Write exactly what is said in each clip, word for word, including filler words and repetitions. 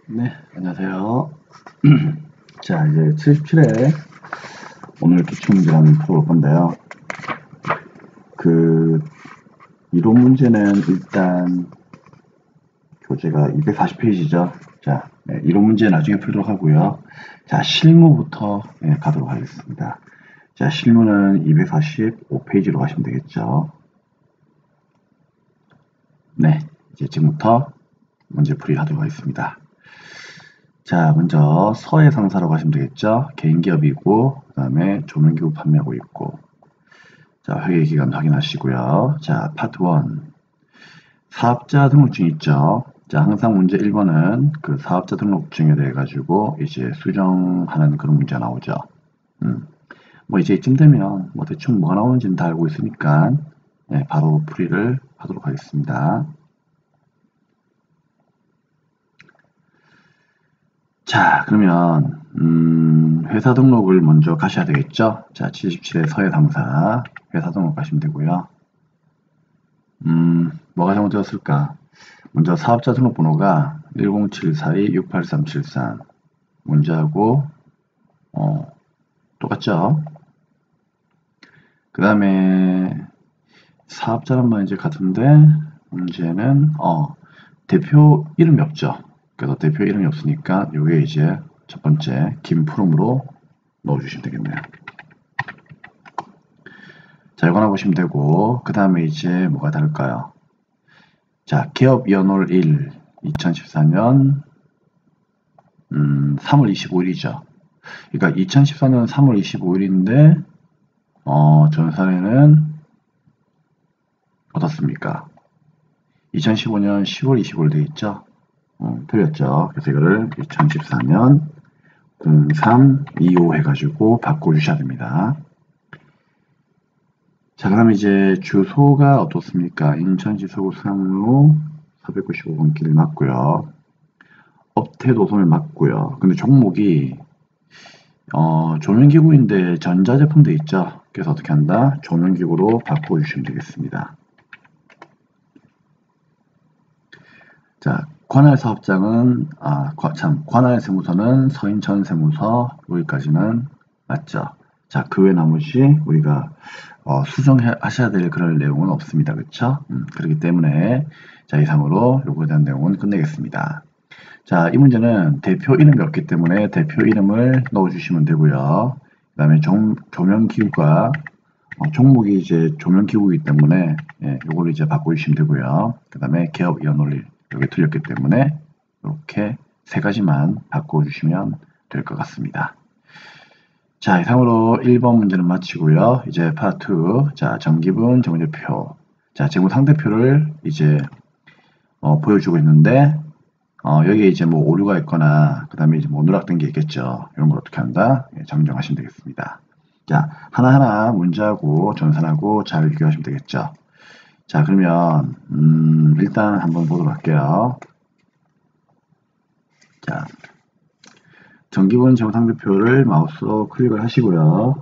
네, 안녕하세요. 자, 이제 칠십칠 회 오늘 기출문제를 한번 풀어볼 건데요. 그, 이론 문제는 일단 교재가 이백사십 페이지죠. 자, 네, 이론 문제 나중에 풀도록 하고요. 자, 실무부터 네, 가도록 하겠습니다. 자, 실무는 이백사십오 페이지로 가시면 되겠죠. 네, 이제 지금부터 문제 풀이 하도록 하겠습니다. 자, 먼저 서해 상사라고 하시면 되겠죠. 개인기업이고 그 다음에 조명기구 판매하고 있고, 자, 회계기간 확인하시고요. 자, 파트 일. 사업자 등록증 있죠. 자, 항상 문제 일 번은 그 사업자 등록증에 대해 가지고 이제 수정하는 그런 문제가 나오죠. 음. 뭐 이제 이쯤 되면 뭐 대충 뭐가 나오는지는 다 알고 있으니까 네, 바로 풀이를 하도록 하겠습니다. 자, 그러면 음, 회사 등록을 먼저 가셔야 되겠죠. 자, 칠십칠 회 서해 상사 회사 등록 가시면 되고요. 음, 뭐가 잘못되었을까? 먼저 사업자 등록번호가 일공칠사이 육팔삼칠삼 문제하고 어, 똑같죠? 그 다음에 사업자란 말 이제 같은데 문제는 어, 대표 이름이 없죠. 그래서 대표 이름이 없으니까 요게 이제 첫 번째 김푸름으로 넣어주시면 되겠네요. 자, 이거 하나 보시면 되고, 그 다음에 이제 뭐가 다를까요? 자, 기업 연월 일, 이천십사 년 음, 삼월 이십오일이죠. 그러니까 이천십사 년 삼월 이십오일인데 어, 전산에는 어떻습니까? 이천십오 년 시월 이십오일 되어 있죠? 음, 틀렸죠. 그래서 이거를 이천십사 년 공삼 이오 해가지고 바꿔주셔야 됩니다. 자, 그럼 이제 주소가 어떻습니까? 인천시 서구 상로 사백구십오 번 길 맞고요. 업태 노선을 맞고요. 근데 종목이 어, 조명기구인데 전자제품도 있죠. 그래서 어떻게 한다? 조명기구로 바꿔주시면 되겠습니다. 자, 관할 사업장은 아, 참 관할 세무서는 서인천 세무서 여기까지는 맞죠. 자, 그 외 나머지 우리가 어, 수정하셔야 될 그런 내용은 없습니다. 그렇죠? 음, 그렇기 때문에 자, 이상으로 요거에 대한 내용은 끝내겠습니다. 자, 이 문제는 대표 이름이 없기 때문에 대표 이름을 넣어주시면 되고요. 그 다음에 조명기구가 어, 종목이 이제 조명기구이기 때문에 예, 요거를 이제 바꿔주시면 되고요. 그 다음에 개업 연월일 여기 틀렸기 때문에 이렇게 세 가지만 바꿔주시면 될 것 같습니다. 자, 이상으로 일 번 문제는 마치고요. 이제 파트 이. 자, 정기분 정제표. 자, 재무상대표를 이제 어, 보여주고 있는데 어, 여기에 이제 뭐 오류가 있거나 그 다음에 이제 뭐 누락된 게 있겠죠. 이런 걸 어떻게 한다? 예, 정정하시면 되겠습니다. 자, 하나하나 문제하고 전산하고 잘 비교하시면 되겠죠. 자, 그러면 음, 일단 한번 보도록 할게요. 자, 정기분 재무상대표를 마우스로 클릭을 하시고요.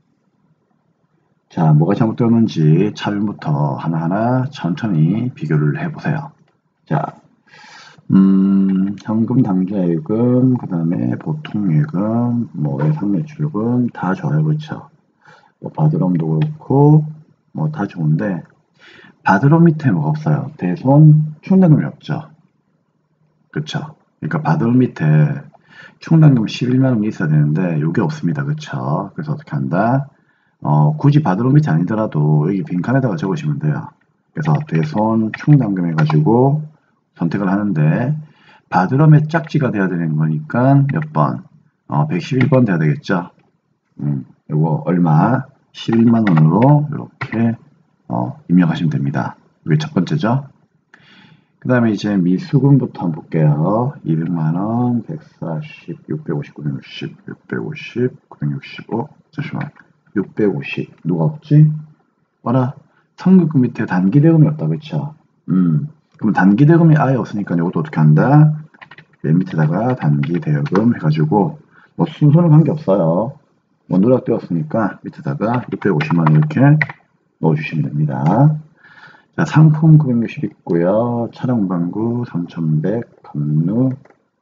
자, 뭐가 잘못되었는지 차변부터 하나하나 천천히 비교를 해보세요. 자, 음, 현금 당좌예금, 그 다음에 보통예금, 뭐 예상매출금 다 좋아요, 그렇죠? 뭐 바드럼도 그렇고 뭐 다 좋은데 바드럼 밑에 뭐가 없어요? 대손 충당금이 없죠. 그렇죠? 그러니까 바드럼 밑에 충당금 십일만 원이 있어야 되는데 이게 없습니다. 그렇죠? 그래서 어떻게 한다? 어, 굳이 바드럼 밑이 아니더라도 여기 빈칸에다가 적으시면 돼요. 그래서 대손 충당금 해가지고 선택을 하는데 바드럼의 짝지가 돼야 되는 거니까 몇 번? 어, 백십일 번 돼야 되겠죠? 음, 요거 얼마? 십일만 원으로 이렇게 어, 입력하시면 됩니다. 이게 첫 번째죠. 그 다음에 이제 미수금부터 한번 볼게요. 이백만 원, 백사십, 육백오십, 구백육십, 육백오십, 구백육십오, 잠시만, 육백오십. 누가 없지? 뭐라? 선급금 밑에 단기대금이 없다, 그쵸? 음, 그럼 단기대금이 아예 없으니까 이것도 어떻게 한다? 맨 밑에다가 단기대금 해가지고, 뭐 순서는 관계없어요. 뭐 누락되었으니까 밑에다가 육백오십만 원 이렇게 넣어주시면 됩니다. 자, 상품 구백육십 있고요. 차량 방구 삼천백, 감루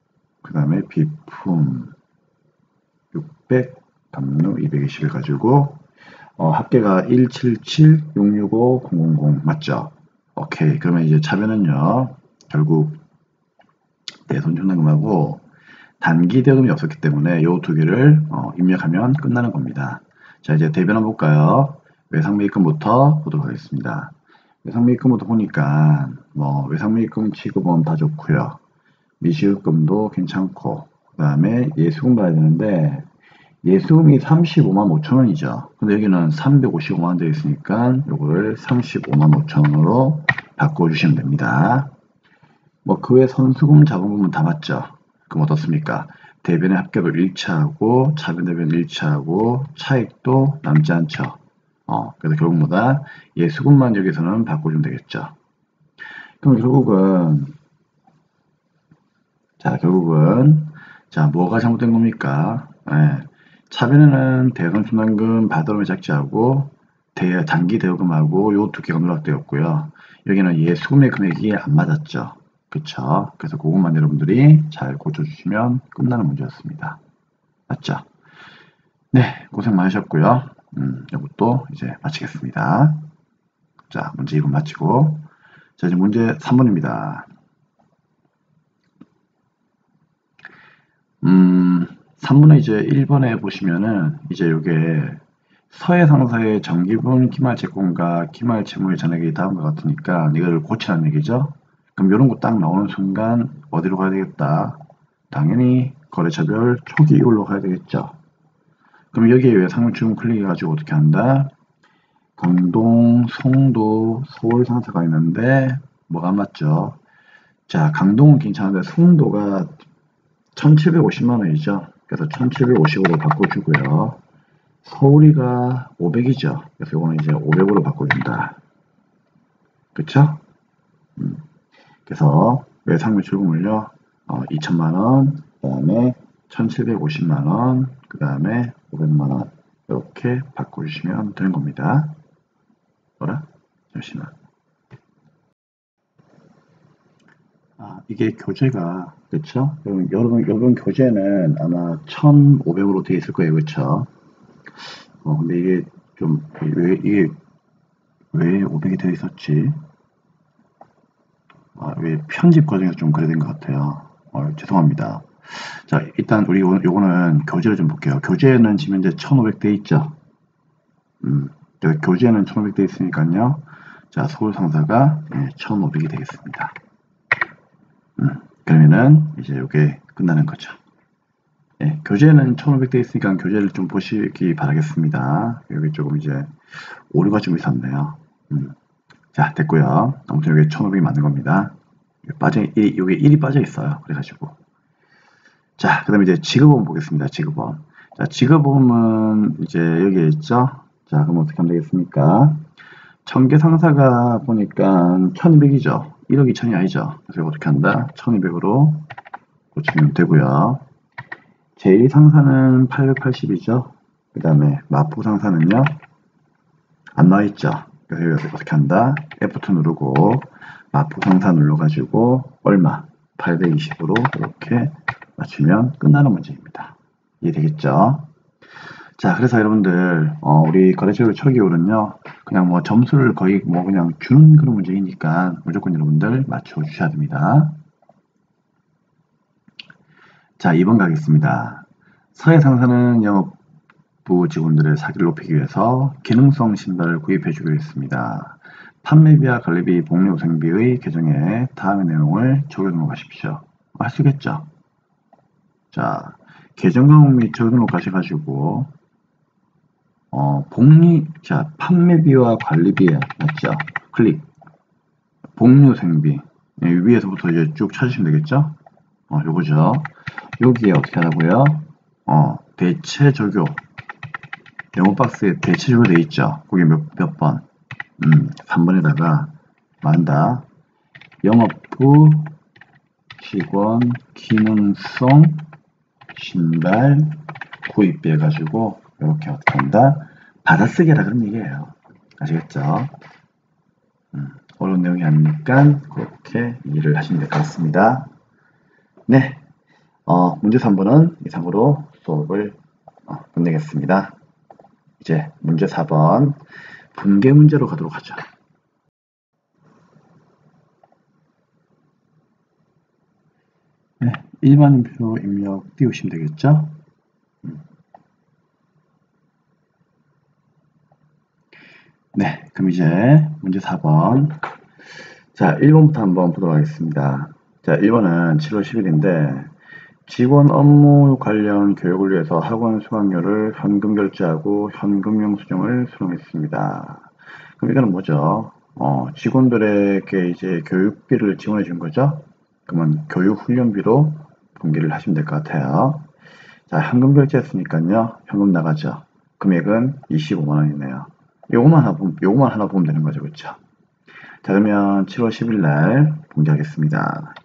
그 다음에 비품 육백, 담요 이백이십을 가지고 어, 합계가 일칠칠육육오공공공 맞죠? 오케이. 그러면 이제 차변은요, 결국 대손 충당금하고 단기 대금이 없었기 때문에 이 두 개를 어, 입력하면 끝나는 겁니다. 자, 이제 대변 한번 볼까요? 외상매입금부터 보도록 하겠습니다. 외상매입금부터 보니까 뭐 외상매입금 지급은 다 좋고요. 미시급금도 괜찮고, 그 다음에 예수금 봐야 되는데 예수금이 삼십오만 오천 원이죠. 근데 여기는 삼백오십오만 원 되어 있으니까 요거를 삼십오만 오천 원으로 바꿔주시면 됩니다. 뭐 그 외 선수금 자본금은 다 맞죠. 그럼 어떻습니까? 대변의 합계도 일치하고 차변 대변 일치하고 차익도 남지 않죠. 어, 그래서 결국 뭐다? 예수금만 여기서는 바꿔주면 되겠죠. 그럼 결국은 자 결국은 자 뭐가 잘못된 겁니까? 예, 차변에는 대손 충당금 받으면 작지하고 대, 단기 대여금하고 요 두 개가 누락되었고요. 여기는 예수금의 금액이 안 맞았죠. 그쵸? 그래서 그것만 여러분들이 잘 고쳐주시면 끝나는 문제였습니다. 맞죠? 네, 고생 많으셨고요. 음, 이것도 이제 마치겠습니다. 자, 문제 이 번 마치고 자, 이제 문제 삼 번입니다. 음, 삼 번에 이제 일 번에 보시면은 이제 요게 서해 상사의 정기분 기말 채권과 기말 채무의 잔액이 다음과 같으니까 이걸 고치라는 얘기죠. 그럼 이런 거 딱 나오는 순간 어디로 가야 되겠다? 당연히 거래처별 초기 이율로 가야 되겠죠. 그럼 여기에 외상물주금 클릭해가지고 어떻게 한다? 강동, 송도, 서울 상사가 있는데 뭐가 맞죠? 자, 강동은 괜찮은데 송도가 천칠백오십만 원이죠. 그래서 천칠백오십으로 바꿔주고요. 서울이가 오백이죠. 그래서 이거는 이제 오백으로 바꿔준다. 그쵸? 음. 그래서 외상물 출금을요, 어, 이천만 원, 그 다음에 천칠백오십만 원, 그 다음에 오백만 원, 이렇게 바꿔주시면 되는 겁니다. 뭐라? 잠시만. 아, 이게 교재가, 그쵸? 여러분, 여러분, 여러분 교재는 아마 천오백으로 되어 있을 거예요. 그쵸? 어, 근데 이게 좀, 왜, 이게, 왜 오백이 되어 있었지? 아, 왜 편집 과정에서 좀 그래 된 것 같아요. 어, 죄송합니다. 자, 일단 우리 요, 요거는 교재를 좀 볼게요. 교재는 지금 현재 천오백 돼 있죠? 음, 교재는 천오백 돼 있으니까요. 자, 서울 상사가 예, 천오백이 되겠습니다. 음, 그러면은 이제 요게 끝나는 거죠. 예, 교재는 천오백 돼 있으니까 교재를 좀 보시기 바라겠습니다. 여기 조금 이제 오류가 좀 있었네요. 음, 자, 됐고요. 아무튼 여기 천오백이 맞는 겁니다. 빠져, 이, 여기 일이 빠져 있어요. 그래가지고. 자, 그 다음에 이제 지급원 보겠습니다. 지급원. 자, 지급원은 이제 여기에 있죠. 자, 그럼 어떻게 하면 되겠습니까? 청계 상사가 보니까 천이백이죠. 일억 이천이 아니죠. 그래서 이거 어떻게 한다? 천이백으로 고치면 되고요. 제일 상사는 팔백팔십이죠. 그 다음에 마포 상사는요. 안 나와있죠. 그래서 어떻게 한다? 에프 투 누르고 마포 상사 눌러가지고 얼마? 팔백이십으로 이렇게 맞추면 끝나는 문제입니다. 이해되겠죠? 자, 그래서 여러분들 어, 우리 거래처별 초기율은요 그냥 뭐 점수를 거의 뭐 그냥 주는 그런 문제이니까 무조건 여러분들 맞춰 주셔야 됩니다. 자, 이 번 가겠습니다. 서해 상사는 영업부 직원들의 사기를 높이기 위해서 기능성 신발을 구입해 주기로 했습니다. 판매비와 관리비, 복리후생비의 개정에 다음의 내용을 적용해 가십시오. 아시겠죠? 자, 계정 과목 및 적용으로 가셔가지고 어, 복리, 자, 판매비와 관리비 맞죠? 클릭. 복리후생비 예, 위에서부터 이제 쭉 찾으시면 되겠죠? 어, 요거죠. 여기에 어떻게 하라고요? 어, 대체 적용. 영어 박스에 대체 적용 돼 있죠? 거기 몇, 몇 번? 음, 삼 번에다가 만다. 영업부 직원 기능성 신발 구입비 해가지고 이렇게 어떻게 한다? 받아쓰기라 그런 얘기예요. 아시겠죠? 음, 어려운 내용이 아니니까 그렇게 이해를 하시면 될 것 같습니다. 네. 어, 문제 삼 번은 이상으로 수업을 어, 끝내겠습니다. 이제 문제 사 번 분계 문제로 가도록 하죠. 네, 일반인표 입력 띄우시면 되겠죠? 음. 네, 그럼 이제 문제 사 번. 자, 일 번부터 한번 보도록 하겠습니다. 자, 일 번은 칠월 십일인데 직원 업무 관련 교육을 위해서 학원 수강료를 현금 결제하고 현금 영수증을 수령했습니다. 그럼 이거는 뭐죠? 어, 직원들에게 이제 교육비를 지원해 준 거죠? 그러면 교육훈련비로 분기를 하시면 될 것 같아요. 자, 현금 결제했으니까요. 현금 나가죠. 금액은 이십오만 원이네요. 요거만 하나, 요거만 하나 보면 되는 거죠. 그렇죠? 자, 그러면 칠월 십일 날 공개하겠습니다.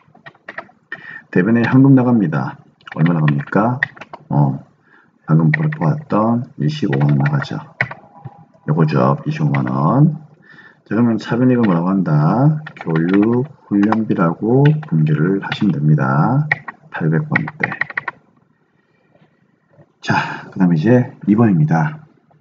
대변에 현금 나갑니다. 얼마 나갑니까? 어, 방금 보았던 이십오만 원 나가죠. 요거죠. 이십오만 원. 자, 그러면 차변이익을 뭐라고 한다? 교육 훈련비라고 분기를 하시면 됩니다. 팔백 번대. 자, 그 다음에 이제 이 번입니다.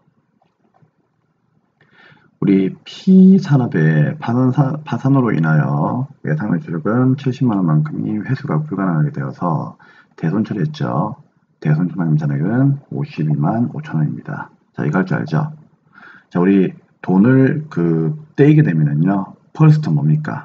우리 P산업의 파산으로 인하여 예상매출액은 칠십만 원만큼이 회수가 불가능하게 되어서 대손 처리했죠. 대손 충당금 잔액은 오십이만 오천 원입니다. 자, 이거 할 줄 알죠? 자, 우리 돈을 그 떼이게 되면은요, 퍼스트 뭡니까?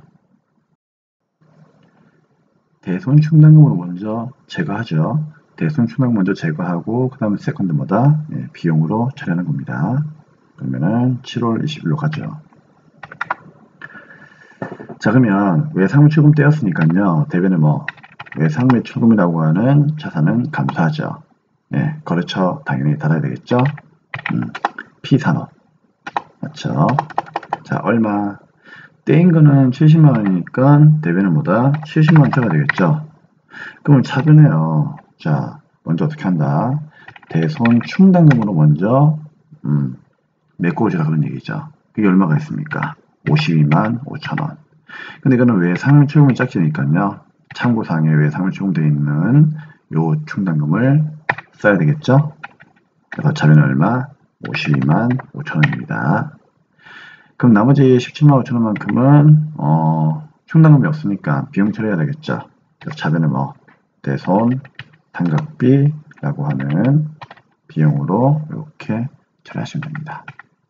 대손 충당금으로 먼저 제거하죠. 대손 충당금 먼저 제거하고 그 다음에 세컨드 뭐다? 예, 비용으로 처리하는 겁니다. 그러면은 칠월 이십일로 가죠. 자, 그러면 외상매출금 떼었으니까요. 대변에 뭐 외상매출금이라고 하는 자산은 감소하죠. 예, 거래처 당연히 달아야 되겠죠. 음, P산업 맞죠? 자, 얼마 떼인 거는 칠십만 원이니까 대변은 뭐다? 칠십만 원 쳐야 되겠죠. 그러면 차변에요. 자, 먼저 어떻게 한다? 대손 충당금으로 먼저 음, 메꿔오시라 그런 얘기죠. 그게 얼마가 있습니까? 오십이만 오천 원. 근데 이거는 외상매출금이 짝지니까요. 참고사항에 외상매출금 되어 있는 요 충당금을 써야 되겠죠. 그래서 차변은 얼마? 오십이만 오천 원입니다. 그럼 나머지 십칠만 오천 원만큼은 어, 충당금이 없으니까 비용 처리해야 되겠죠. 그래서 차변은 뭐 대손 상각비라고 하는 비용으로 이렇게 처리하시면 됩니다.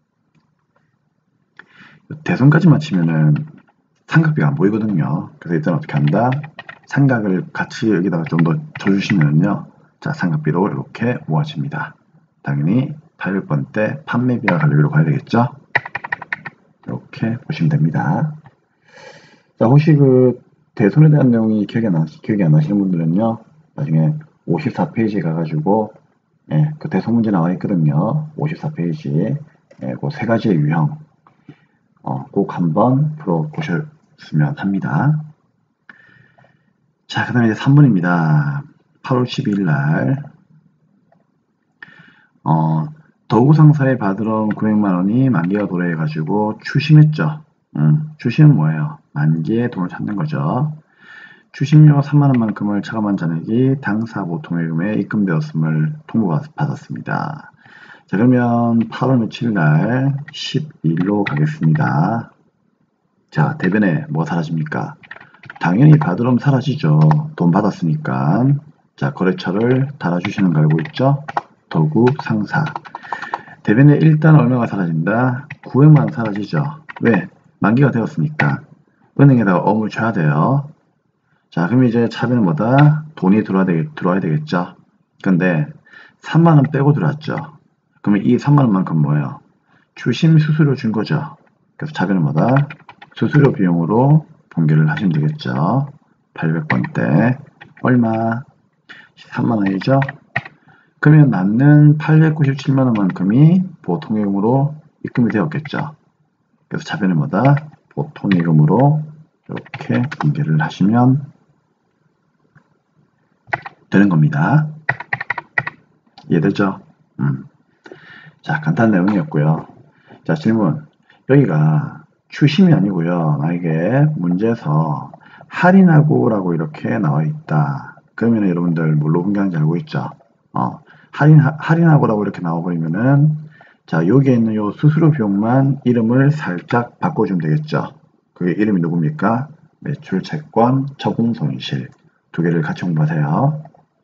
대손까지만 치면은 삼각비가 안 보이거든요. 그래서 일단 어떻게 한다? 삼각을 같이 여기다가 좀 더 줘주시면요. 자, 삼각비로 이렇게 모아집니다. 당연히 팔백 번대 판매비와 관리비로 가야 되겠죠? 이렇게 보시면 됩니다. 자, 혹시 그 대손에 대한 내용이 기억이 안, 기억이 안 나시는 분들은요. 나중에 오십사 페이지에 가가지고 예, 그 대손 문제 나와 있거든요. 오십사 페이지에 예, 그 세 가지의 유형 어, 꼭 한번 풀어보셨으면 합니다. 자, 그 다음에 이제 삼 번입니다. 팔월 십이일 날 어, 도구상사에 받으러 구백만 원이 만기가 도래해가지고 추심했죠. 음, 추심은 뭐예요? 만기에 돈을 찾는 거죠. 추심료 삼만 원만큼을 차감한 잔액이 당사 보통예금에 입금되었음을 통보받았습니다. 자, 그러면 팔월 며칠 날 십이일로 가겠습니다. 자, 대변에 뭐 사라집니까? 당연히 받으럼 사라지죠. 돈 받았으니까. 자, 거래처를 달아주시는 거 알고 있죠? 도구 상사. 대변에 일단 얼마가 사라진다? 구백만 원 사라지죠. 왜? 만기가 되었으니까. 은행에다가 어물 쳐야 돼요. 자, 그럼 이제 차변은 뭐다? 돈이 들어와야, 되겠, 들어와야 되겠죠. 근데 삼만 원 빼고 들어왔죠. 그러면 이 삼만 원만큼 뭐예요? 추심 수수료 준 거죠. 그래서 차변은 뭐다? 수수료 비용으로 분기를 하시면 되겠죠. 팔백 번대 얼마? 삼만 원이죠. 그러면 남는 팔백구십칠만 원만큼이 보통예금으로 입금이 되었겠죠. 그래서 차변은 뭐다? 보통예금으로 이렇게 분기를 하시면 되는 겁니다. 이해되죠? 음. 자, 간단한 내용이었고요. 자, 질문. 여기가 추심이 아니고요. 만약에 문제에서 할인하고 라고 이렇게 나와 있다. 그러면 여러분들 뭘로 분개하는지 알고 있죠? 어, 할인, 할인하고라고 이렇게 나와버리면은, 자, 여기에 있는 요 수수료 비용만 이름을 살짝 바꿔주면 되겠죠? 그게 이름이 누굽니까? 매출 채권, 처분 손실. 두 개를 같이 공부하세요.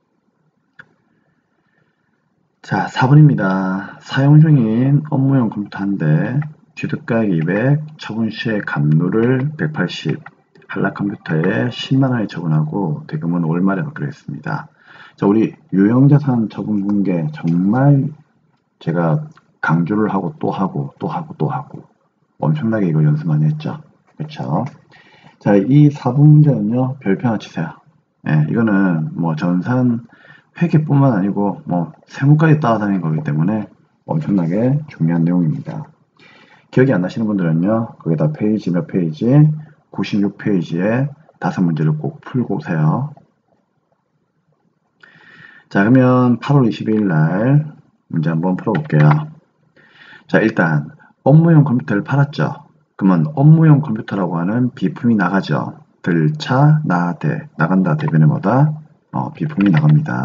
자, 사 번입니다. 사용 중인 업무용 컴퓨터 한 대, 취득가액 이백, 처분 시의 감루를 백팔십, 한락 컴퓨터에 십만 원에 처분하고 대금은 월말에 받기로 했습니다. 자, 우리 유형자산 처분 분개 정말 제가 강조를 하고 또 하고 또 하고 또 하고 엄청나게 이거 연습 많이 했죠. 그렇죠? 자, 이 사 번 문제는요, 별표 하나 치세요. 예, 이거는 뭐 전산 회계뿐만 아니고 뭐 세무까지 따라다니는 거기 때문에 엄청나게 중요한 내용입니다. 기억이 안 나시는 분들은요, 거기다 페이지 몇 페이지, 구십육 페이지에 다섯 문제를 꼭 풀고 오세요. 자, 그러면 팔월 이십이일 날 문제 한번 풀어볼게요. 자, 일단 업무용 컴퓨터를 팔았죠. 그러면 업무용 컴퓨터라고 하는 비품이 나가죠. 들차, 나대, 나간다 대변에 뭐다? 어, 비품이 나갑니다.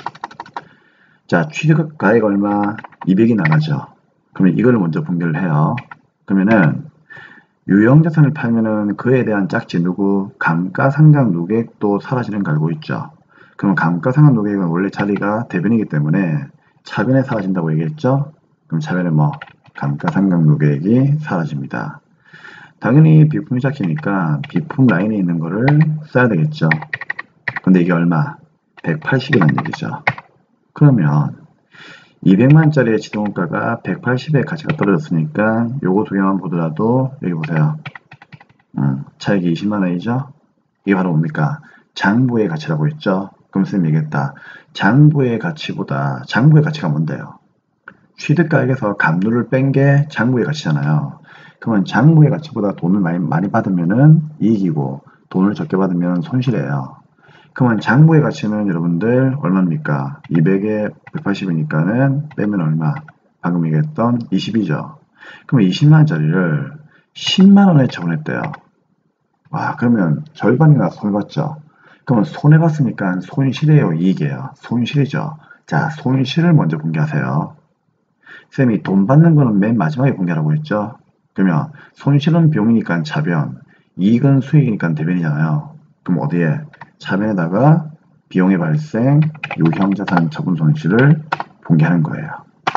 자, 취득 가액 얼마? 이백이 나가죠. 그러면 이거를 먼저 분개를 해요. 그러면은 유형자산을 팔면은 그에 대한 짝지 누구? 감가상각 누계액도 사라지는 거 알고 있죠. 그럼 감가상각 누계액은 원래 자리가 대변이기 때문에 차변에 사라진다고 얘기했죠. 그럼 차변에 뭐 감가상각 누계액이 사라집니다. 당연히 비품이 짝지니까 비품 라인에 있는 거를 써야 되겠죠. 근데 이게 얼마? 백팔십이라는 얘기죠. 그러면 이백만짜리의 지정원가가 백팔십의 가치가 떨어졌으니까 요거 두 개만 보더라도 여기 보세요. 음, 차익이 이십만 원이죠. 이게 바로 뭡니까? 장부의 가치라고 했죠. 그럼 선생님이 얘기했다. 장부의 가치보다 장부의 가치가 뭔데요? 취득가액에서 감루를 뺀 게 장부의 가치잖아요. 그러면 장부의 가치보다 돈을 많이, 많이 받으면은 이익이고 돈을 적게 받으면 손실이에요. 그러면 장부의 가치는 여러분들 얼마입니까? 이백에 백팔십이니까는 빼면 얼마? 방금 얘기했던 이십이죠. 그러면 이십만 원짜리를 십만 원에 처분했대요. 와, 그러면 절반이나 손해봤죠. 그러면 손해봤으니까 손실이에요, 이익이에요? 손실이죠. 자, 손실을 먼저 분개하세요. 쌤이 돈 받는 거는 맨 마지막에 분개하라고 했죠. 그러면 손실은 비용이니까 차변, 이익은 수익이니까 대변이잖아요. 그럼 어디에? 차변에다가 비용의 발생, 유형자산 처분 손실을 분개하는 거예요.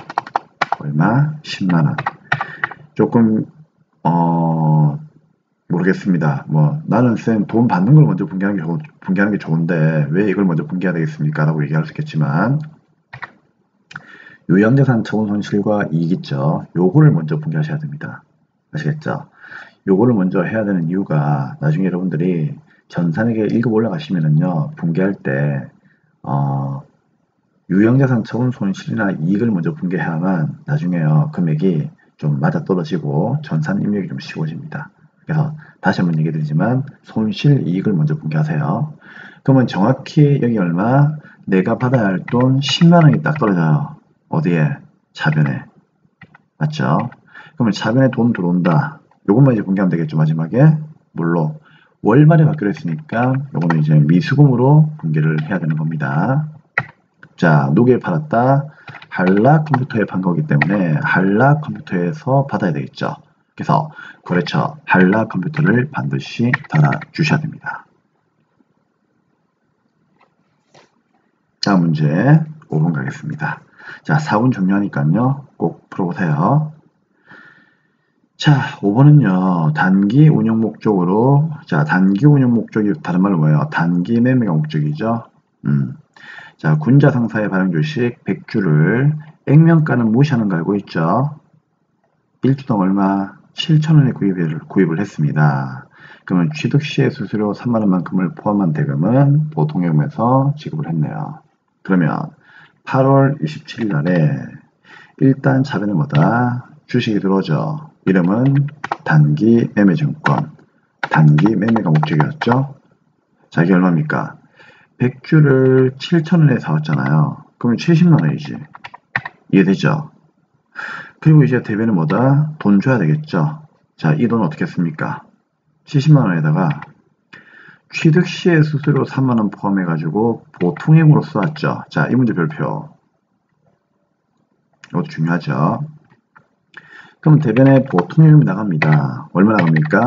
얼마? 십만 원. 조금 어 모르겠습니다. 뭐 나는 쌤 돈 받는 걸 먼저 분개하는 게, 좋, 분개하는 게 좋은데 왜 이걸 먼저 분개해야 되겠습니까? 라고 얘기할 수 있겠지만 유형자산 처분 손실과 이익 있죠. 요거를 먼저 분개하셔야 됩니다. 아시겠죠? 요거를 먼저 해야 되는 이유가 나중에 여러분들이 전산에게 일 급 올라가시면은요, 분개할 때, 어, 유형자산 처분 손실이나 이익을 먼저 분개해야만 나중에요, 금액이 좀 맞아 떨어지고 전산 입력이 좀 쉬워집니다. 그래서 다시 한번 얘기 드리지만, 손실, 이익을 먼저 분개하세요. 그러면 정확히 여기 얼마? 내가 받아야 할 돈 십만 원이 딱 떨어져요. 어디에? 차변에. 맞죠? 그러면 차변에 돈 들어온다. 요것만 이제 분개하면 되겠죠, 마지막에. 물론 월말에 받기로 했으니까 요거는 이제 미수금으로 분개를 해야 되는 겁니다. 자, 누구에 팔았다? 한락 컴퓨터에 판 거기 때문에 한락 컴퓨터에서 받아야 되겠죠. 그래서 거래처 한락 컴퓨터를 반드시 달아주셔야 됩니다. 다음 문제 오 번 가겠습니다. 자, 사 분 중요하니까요. 꼭 풀어보세요. 자, 오 번은요, 단기 운영 목적으로, 자, 단기 운영 목적이 다른 말로 뭐예요? 단기 매매가 목적이죠. 음. 자, 군자 상사의 발행 주식 백 주를 액면가는 무시하는 거 알고 있죠? 일 주당 얼마? 칠천 원에 구입을, 구입을 했습니다. 그러면 취득 시의 수수료 삼만 원만큼을 포함한 대금은 보통예금에서 지급을 했네요. 그러면 팔월 이십칠일 날에 일단 차변은 뭐다? 주식이 들어오죠. 이름은 단기 매매증권, 단기 매매가 목적이었죠. 자, 이게 얼마입니까? 백 주를 칠천 원에 사왔잖아요. 그러면 칠십만 원이지. 이해되죠? 그리고 이제 대변은 뭐다? 돈 줘야 되겠죠. 자, 이 돈 어떻게 했습니까? 칠십만 원에다가 취득 시의 수수료 삼만 원 포함해가지고 보통액으로 써왔죠. 자, 이 문제 별표. 이것도 중요하죠. 그럼 대변에 보통액이 나갑니다. 얼마 나갑니까?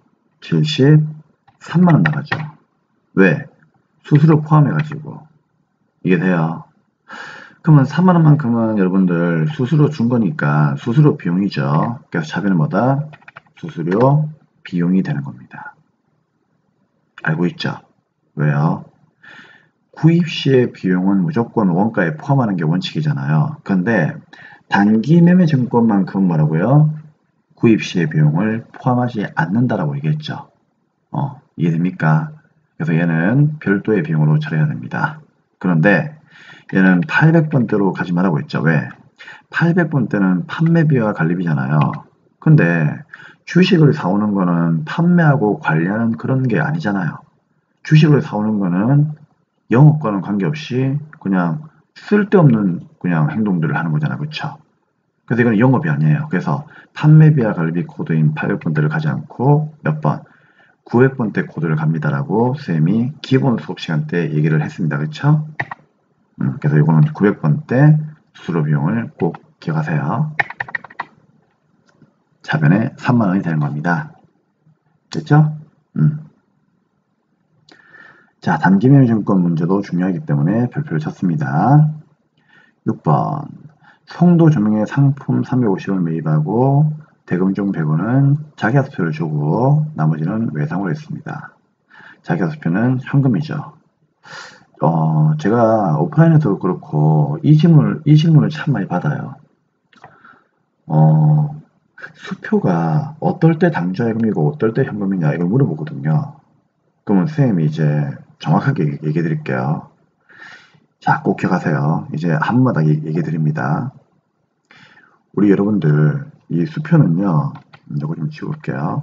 칠십삼만 원 나가죠. 왜? 수수료 포함해가지고. 이게 돼요. 그러면 삼만 원만큼은 여러분들 수수료 준 거니까 수수료 비용이죠. 그래서 차변은 뭐다? 수수료 비용이 되는 겁니다. 알고 있죠? 왜요? 구입 시의 비용은 무조건 원가에 포함하는 게 원칙이잖아요. 그런데 단기 매매 증권만큼 뭐라고요? 구입 시의 비용을 포함하지 않는다라고 얘기했죠. 어, 이해됩니까? 그래서 얘는 별도의 비용으로 처리해야 됩니다. 그런데 얘는 팔백 번대로 가지 말라고 했죠. 왜? 팔백 번대는 판매비와 관리비잖아요. 근데 주식을 사오는 거는 판매하고 관리하는 그런 게 아니잖아요. 주식을 사오는 거는 영업과는 관계없이 그냥 쓸데없는 그냥 행동들을 하는 거잖아요. 그렇죠? 그래서 이건 영업이 아니에요. 그래서 판매비와 관리비 코드인 팔백 번대를 가지 않고 몇 번? 구백 번대 코드를 갑니다라고 쌤이 기본 수업 시간 때 얘기를 했습니다. 그렇죠? 음, 그래서 이거는 구백 번대 수수료 비용을 꼭 기억하세요. 차변에 삼만 원이 되는 겁니다. 됐죠? 음. 자, 단기매매증권 문제도 중요하기 때문에 별표를 쳤습니다. 육 번. 송도 조명의 상품 삼백오십 원 매입하고 대금 중 백 원은 자기하수표를 주고 나머지는 외상으로 했습니다. 자기하수표는 현금이죠. 어, 제가 오프라인에서도 그렇고 이 질문을, 이 질문을 참 많이 받아요. 어, 수표가 어떨 때 당좌예금이고 어떨 때 현금이냐 이걸 물어보거든요. 그러면 선생님이 이제 정확하게 얘기해 드릴게요. 자, 꼭 기억하세요. 이제 한 번마다 얘기해 드립니다. 우리 여러분들 이 수표는요. 이거 좀 지울게요.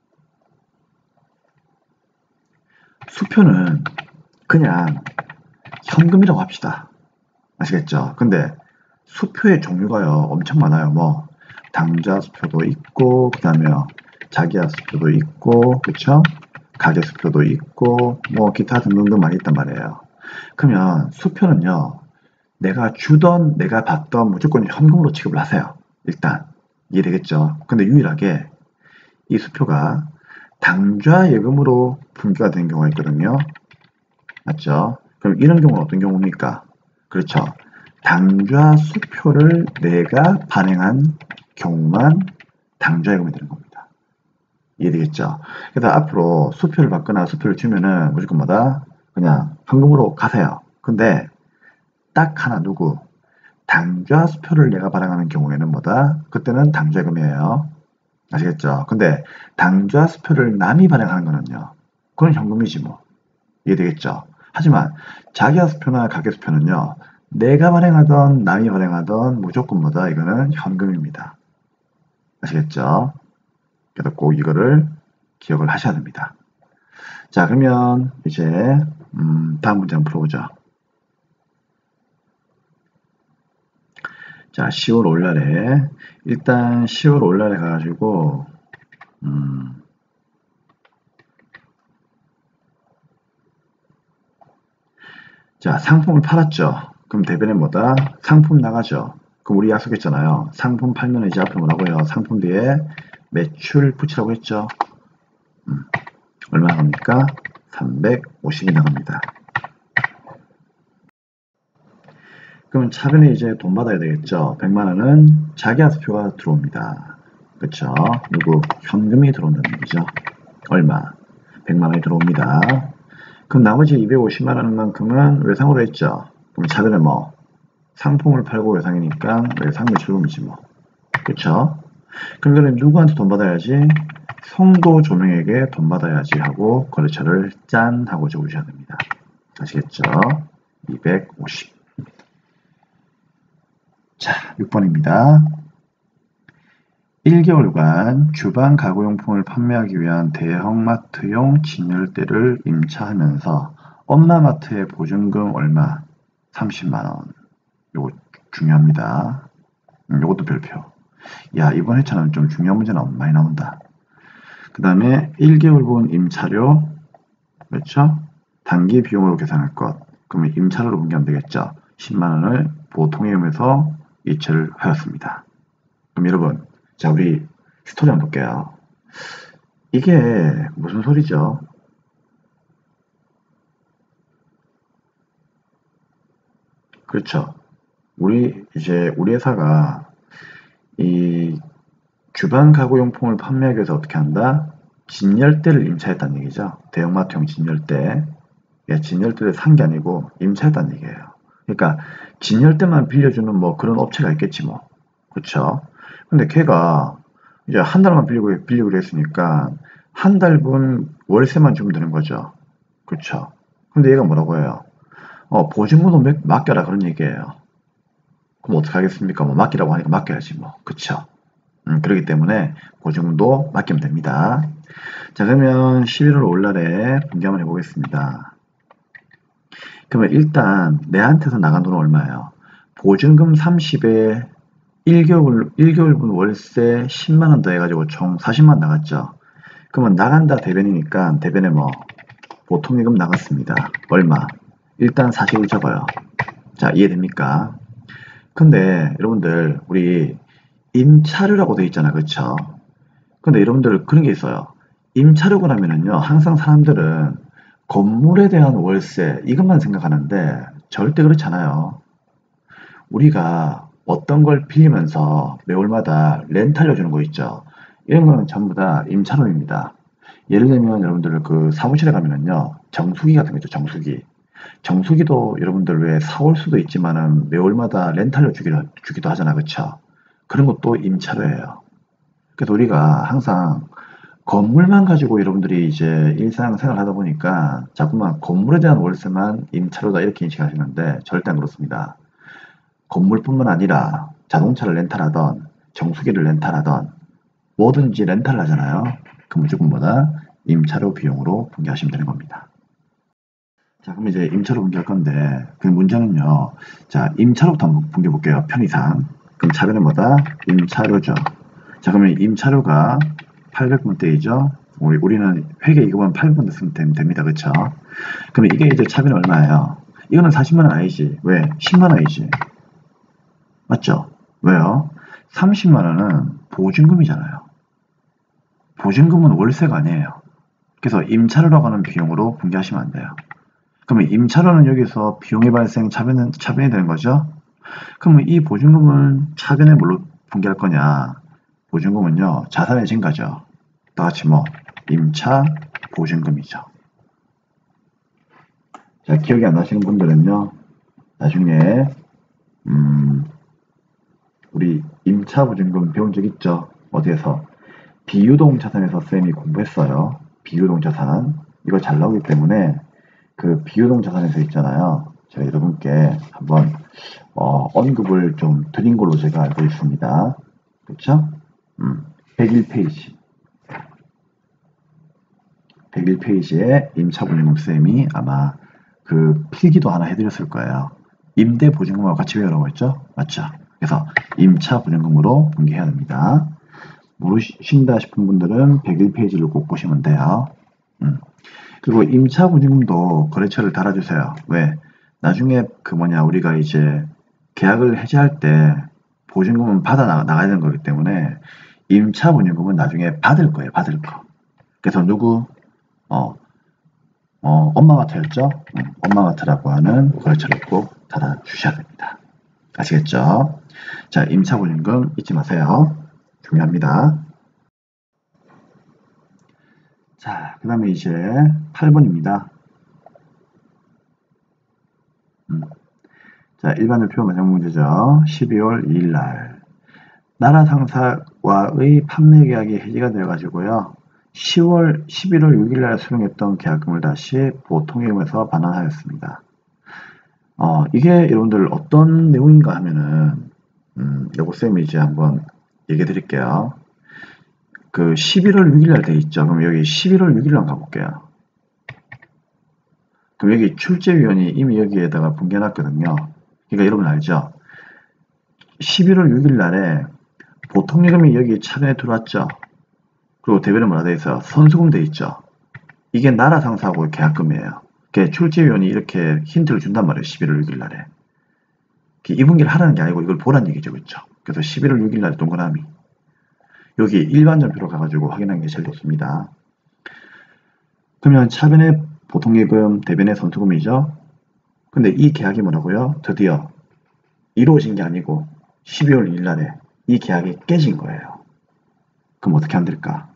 수표는 그냥 현금이라고 합시다. 아시겠죠? 근데 수표의 종류가요. 엄청 많아요. 뭐 당좌 수표도 있고 그 다음에 자기야 수표도 있고 그쵸? 가계 수표도 있고 뭐 기타 등등등 많이 있단 말이에요. 그러면 수표는요. 내가 주던 내가 받던 무조건 현금으로 취급을 하세요. 일단 이해되겠죠? 근데 유일하게 이 수표가 당좌 예금으로 분기가 되는 경우가 있거든요. 맞죠? 그럼 이런 경우는 어떤 경우입니까? 그렇죠. 당좌 수표를 내가 발행한 경우만 당좌 예금이 되는 겁니다. 이해되겠죠? 그래서 앞으로 수표를 받거나 수표를 주면은 무조건 뭐다? 그냥 현금으로 가세요. 근데 딱 하나 누구? 당좌 수표를 내가 발행하는 경우에는 뭐다? 그때는 당좌 예금이에요. 아시겠죠? 근데 당좌 수표를 남이 발행하는 거는요. 그건 현금이지 뭐. 이해되겠죠? 하지만 자기야 수표나 가계 수표는요. 내가 발행하던 남이 발행하던 무조건 뭐다? 이거는 현금입니다. 아시겠죠? 그래서 꼭 이거를 기억을 하셔야 됩니다. 자, 그러면 이제 음, 다음 문제 한번 풀어보죠. 자, 시월 올날에 일단 시월 올날에 가가지고 음, 자, 상품을 팔았죠. 그럼 대변에 뭐다? 상품 나가죠. 그럼 우리 약속했잖아요. 상품 팔면 이제 앞에 뭐라고요? 상품 뒤에 매출 붙이라고 했죠. 음, 얼마 나갑니까? 삼백오십이 나갑니다. 그러면 차변에 이제 돈 받아야 되겠죠. 백만 원은 자기하수표가 들어옵니다. 그쵸? 누구? 현금이 들어온다는 얘기죠. 얼마? 백만 원이 들어옵니다. 그럼 나머지 이백오십만 원만큼은 외상으로 했죠. 그럼 차변에 뭐? 상품을 팔고 외상이니까 외상 매출금이지 뭐. 그쵸? 그럼 이거는 누구한테 돈 받아야지? 송도 조명에게 돈 받아야지 하고 거래처를 짠 하고 적으셔야 됩니다. 아시겠죠? 이백오십. 자, 육 번입니다. 일 개월간 주방 가구용품을 판매하기 위한 대형마트용 진열대를 임차하면서 엄마마트의 보증금 얼마? 삼십만 원. 요거 중요합니다. 음, 요것도 별표. 야, 이번 회차는 좀 중요한 문제는 많이 나온다. 그 다음에 일 개월분 임차료 그렇죠? 단기 비용으로 계산할 것. 그러면 임차료로 분기하면 되겠죠. 십만 원을 보통예금에서 이체를 하였습니다. 그럼 여러분, 자 우리 스토리 한번 볼게요. 이게 무슨 소리죠? 그렇죠. 우리 이제 우리 회사가 이 주방 가구용품을 판매하기 위해서 어떻게 한다? 진열대를 임차했다는 얘기죠. 대형마트용 진열대. 예, 진열대를 산 게 아니고 임차했다는 얘기예요. 그러니까 진열대만 빌려주는 뭐 그런 업체가 있겠지 뭐. 그렇죠. 근데 걔가 이제 한 달만 빌리고 빌리기로 했으니까 한 달분 월세만 주면 되는 거죠. 그렇죠. 근데 얘가 뭐라고 해요? 어, 보증금도 맡- 맡겨라 그런 얘기예요. 그럼 어떻게 하겠습니까? 뭐 맡기라고 하니까 맡겨야지 뭐. 그쵸? 음, 그렇기 때문에 보증금도 맡기면 됩니다. 자, 그러면 십일월 오일날에 분기 한번 해보겠습니다. 그러면 일단 내한테서 나간 돈은 얼마예요? 보증금 삼십에 일 개월, 일 개월분 월세 십만 원 더해가지고 총 사십만 원 나갔죠. 그러면 나간다 대변이니까 대변에 뭐 보통예금 나갔습니다. 얼마? 일단 사십을 적어요. 자, 이해됩니까? 근데 여러분들 우리 임차료라고 돼 있잖아, 그쵸? 근데 여러분들 그런 게 있어요. 임차료고 나면은요 항상 사람들은 건물에 대한 월세 이것만 생각하는데 절대 그렇지 않아요. 우리가 어떤 걸 빌리면서 매월마다 렌탈료 주는 거 있죠. 이런 거는 전부 다 임차료입니다. 예를 들면 여러분들 그 사무실에 가면은요 정수기 같은 거 있죠, 정수기. 정수기도 여러분들 왜 사올 수도 있지만은 매월마다 렌탈료 주기도, 주기도 하잖아, 그쵸? 그런 것도 임차료예요. 그래서 우리가 항상 건물만 가지고 여러분들이 이제 일상생활 하다 보니까 자꾸만 건물에 대한 월세만 임차료다 이렇게 인식하시는데 절대 안 그렇습니다. 건물뿐만 아니라 자동차를 렌탈하던 정수기를 렌탈하던 뭐든지 렌탈을 하잖아요. 그 무조건 뭐다? 임차료 비용으로 분기하시면 되는 겁니다. 자, 그럼 이제 임차료 분기할 건데 그 문제는요. 자, 임차료부터 한번 분기해 볼게요. 편의상. 그럼 차변은 뭐다? 임차료죠. 자, 그러면 임차료가 팔백 분대이죠. 우리, 우리는 회계 이거만 팔백 분대 쓰면 됩니다. 그쵸? 그러면 이게 이제 차변은 얼마예요? 이거는 사십만 원 아니지. 왜? 십만 원이지. 맞죠? 왜요? 삼십만 원은 보증금이잖아요. 보증금은 월세가 아니에요. 그래서 임차료라고 하는 비용으로 분기하시면 안 돼요. 그러면 임차료는 여기서 비용의 발생 차변은, 차변이 되는 거죠? 그러면 이 보증금은 차변에 뭘로 분기할 거냐? 보증금은요, 자산의 증가죠. 다 같이 뭐, 임차 보증금이죠. 자, 기억이 안 나시는 분들은요, 나중에, 음, 우리 임차 보증금 배운 적 있죠? 어디에서? 비유동 자산에서 쌤이 공부했어요. 비유동 자산. 이거 잘 나오기 때문에 그 비유동 자산에서 있잖아요. 제가 여러분께 한번 어, 언급을 좀 드린 걸로 제가 알고 있습니다. 그렇죠? 음, 백일 페이지. 백일 페이지에 임차보증금 쌤이 아마 그 필기도 하나 해드렸을 거예요. 임대보증금하고 같이 외우라고 했죠? 맞죠? 그래서 임차보증금으로 분기해야 됩니다. 모르신다 싶은 분들은 백일 페이지를 꼭 보시면 돼요. 음. 그리고 임차보증금도 거래처를 달아주세요. 왜? 나중에 그 뭐냐 우리가 이제 계약을 해지할 때 보증금은 받아 나가야 되는 거기 때문에 임차보증금은 나중에 받을 거예요. 받을 거. 그래서 누구? 어, 어 엄마마트였죠? 음, 엄마마트라고 하는 거래처를 꼭 달아주셔야 됩니다. 아시겠죠? 자, 임차보증금 잊지 마세요. 중요합니다. 자, 그 다음에 이제 팔 번입니다. 음. 자, 일반대표 마지막 문제죠. 십이월 이일 날 나라 상사와의 판매 계약이 해지가 되어 가지고요. 시월 십일월 육일 날 수령했던 계약금을 다시 보통예금에서 반환하였습니다. 어, 이게 여러분들 어떤 내용인가 하면은 음, 요거 쌤이 이제 한번 얘기해 드릴게요. 그 십일월 육일 날 돼 있죠. 그럼 여기 십일월 육일 날 가볼게요. 그럼 여기 출제위원이 이미 여기에다가 분개해놨거든요. 그러니까 여러분 알죠? 십일월 육일 날에 보통예금이 여기 차변에 들어왔죠. 그리고 대변에 뭐라 돼 있어요? 선수금 돼 있죠. 이게 나라 상사하고 계약금이에요. 출제위원이 이렇게 힌트를 준단 말이에요. 십일월 육 일 날에. 이 분기를 하라는 게 아니고 이걸 보란 얘기죠. 그렇죠? 그래서 십일월 육 일 날 동그라미. 여기 일반전표로 가가지고 확인하는 게 제일 좋습니다. 그러면 차변의 보통예금, 대변의 선수금이죠. 근데 이 계약이 뭐라고요? 드디어 이루어진 게 아니고 십이월 일 일 날에 이 계약이 깨진 거예요. 그럼 어떻게 하면 될까?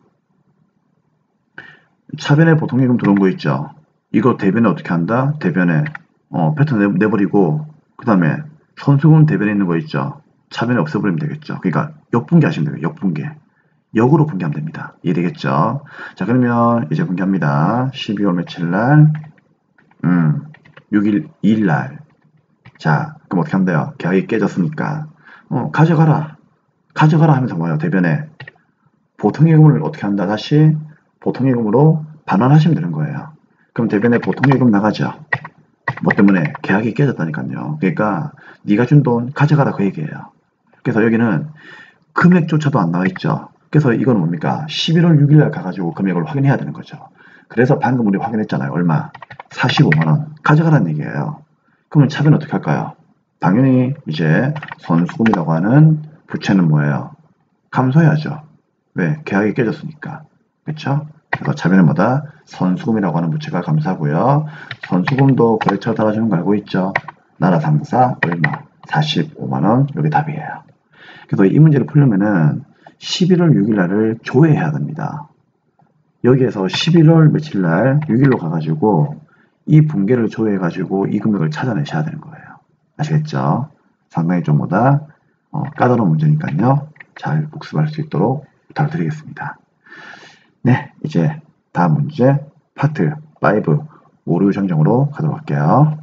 차변에 보통예금 들어온 거 있죠. 이거 대변에 어떻게 한다? 대변에 어, 패턴 내, 내버리고 그 다음에 선수금 대변에 있는 거 있죠. 차변에 없애버리면 되겠죠. 그러니까 역분기 하시면 돼요. 역분기. 역으로 분기하면 됩니다. 이해되겠죠? 자, 그러면 이제 분기합니다. 십이월 며칠 날, 음, 육 일, 이 일 날. 자, 그럼 어떻게 하면 돼요? 계약이 깨졌으니까. 어, 가져가라. 가져가라 하면서 뭐예요? 대변에. 보통예금을 어떻게 한다? 다시 보통예금으로 반환하시면 되는 거예요. 그럼 대변에 보통예금 나가죠. 뭐 때문에? 계약이 깨졌다니까요. 그러니까 네가 준 돈 가져가라 그 얘기예요. 그래서 여기는 금액조차도 안 나와 있죠. 그래서 이건 뭡니까? 십일월 육 일 날 가가지고 금액을 확인해야 되는 거죠. 그래서 방금 우리 확인했잖아요. 얼마? 사십오만 원. 가져가라는 얘기예요. 그러면 차변 어떻게 할까요? 당연히 이제 선수금이라고 하는 부채는 뭐예요? 감소해야죠. 왜? 계약이 깨졌으니까. 그렇죠? 그래서 차변은 뭐다? 선수금이라고 하는 부채가 감소하고요. 선수금도 거래처 달아주는 거 알고 있죠? 나라 상사 얼마? 사십오만 원. 여기 답이에요. 그래서 이 문제를 풀려면은 십일월 육 일 날을 조회해야 됩니다. 여기에서 십일월 며칠 날 육 일로 가가지고 이 분계를 조회해가지고 이 금액을 찾아내셔야 되는 거예요. 아시겠죠? 상당히 좀 뭐다 어, 까다로운 문제니까요. 잘 복습할 수 있도록 부탁드리겠습니다. 네, 이제 다음 문제 파트 오 오류 정정으로 가도록 할게요.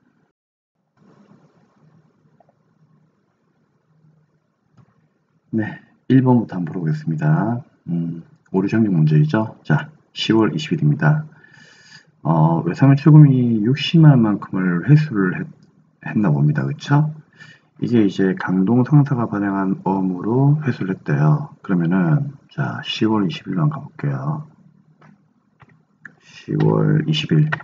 네, 일 번부터 한번 물어보겠습니다. 음, 오류 정정 문제이죠. 자, 시월 이십 일입니다. 어, 외상의 출금이 육십만 원만큼을 회수를 했, 했나 봅니다. 그쵸? 이게 이제 강동 상사가 발행한 어음으로 회수를 했대요. 그러면은 자, 시월 이십 일로 한번 가볼게요. 시월 이십 일.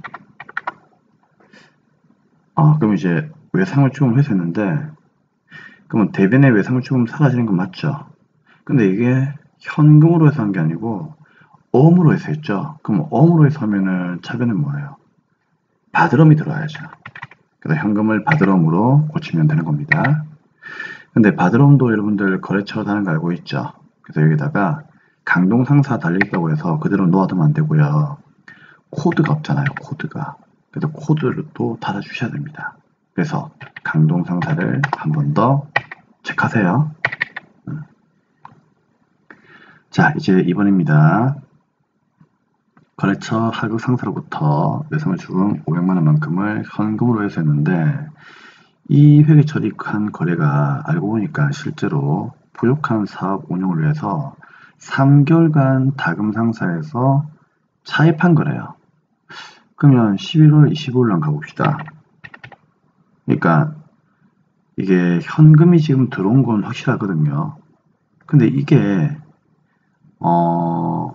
아, 그럼 이제 외상을 출금 회수했는데, 그러면 대변의 외상을 출금 사라지는 건 맞죠? 근데 이게 현금으로 해서 한 게 아니고 어음으로 해서 했죠. 그럼 어음으로 해서 하면은 차변은 뭐예요? 바드럼이 들어와야죠. 그래서 현금을 바드럼으로 고치면 되는 겁니다. 근데 바드럼도 여러분들 거래처로 다는 거 알고 있죠? 그래서 여기다가 강동상사 달려있다고 해서 그대로 놓아두면 안 되고요. 코드가 없잖아요. 코드가. 그래서 코드를 또 달아주셔야 됩니다. 그래서 강동상사를 한 번 더 체크하세요. 자, 이제 이 번입니다. 거래처 하급 상사로부터 외상을 주금 오백만 원만큼을 현금으로 회수했는데 이 회계 처리한 거래가 알고 보니까 실제로 부족한 사업 운영을 위해서 삼 개월간 다금 상사에서 차입한 거래요. 그러면 십일월 이십오일 날 가봅시다. 그러니까 이게 현금이 지금 들어온 건 확실하거든요. 근데 이게 어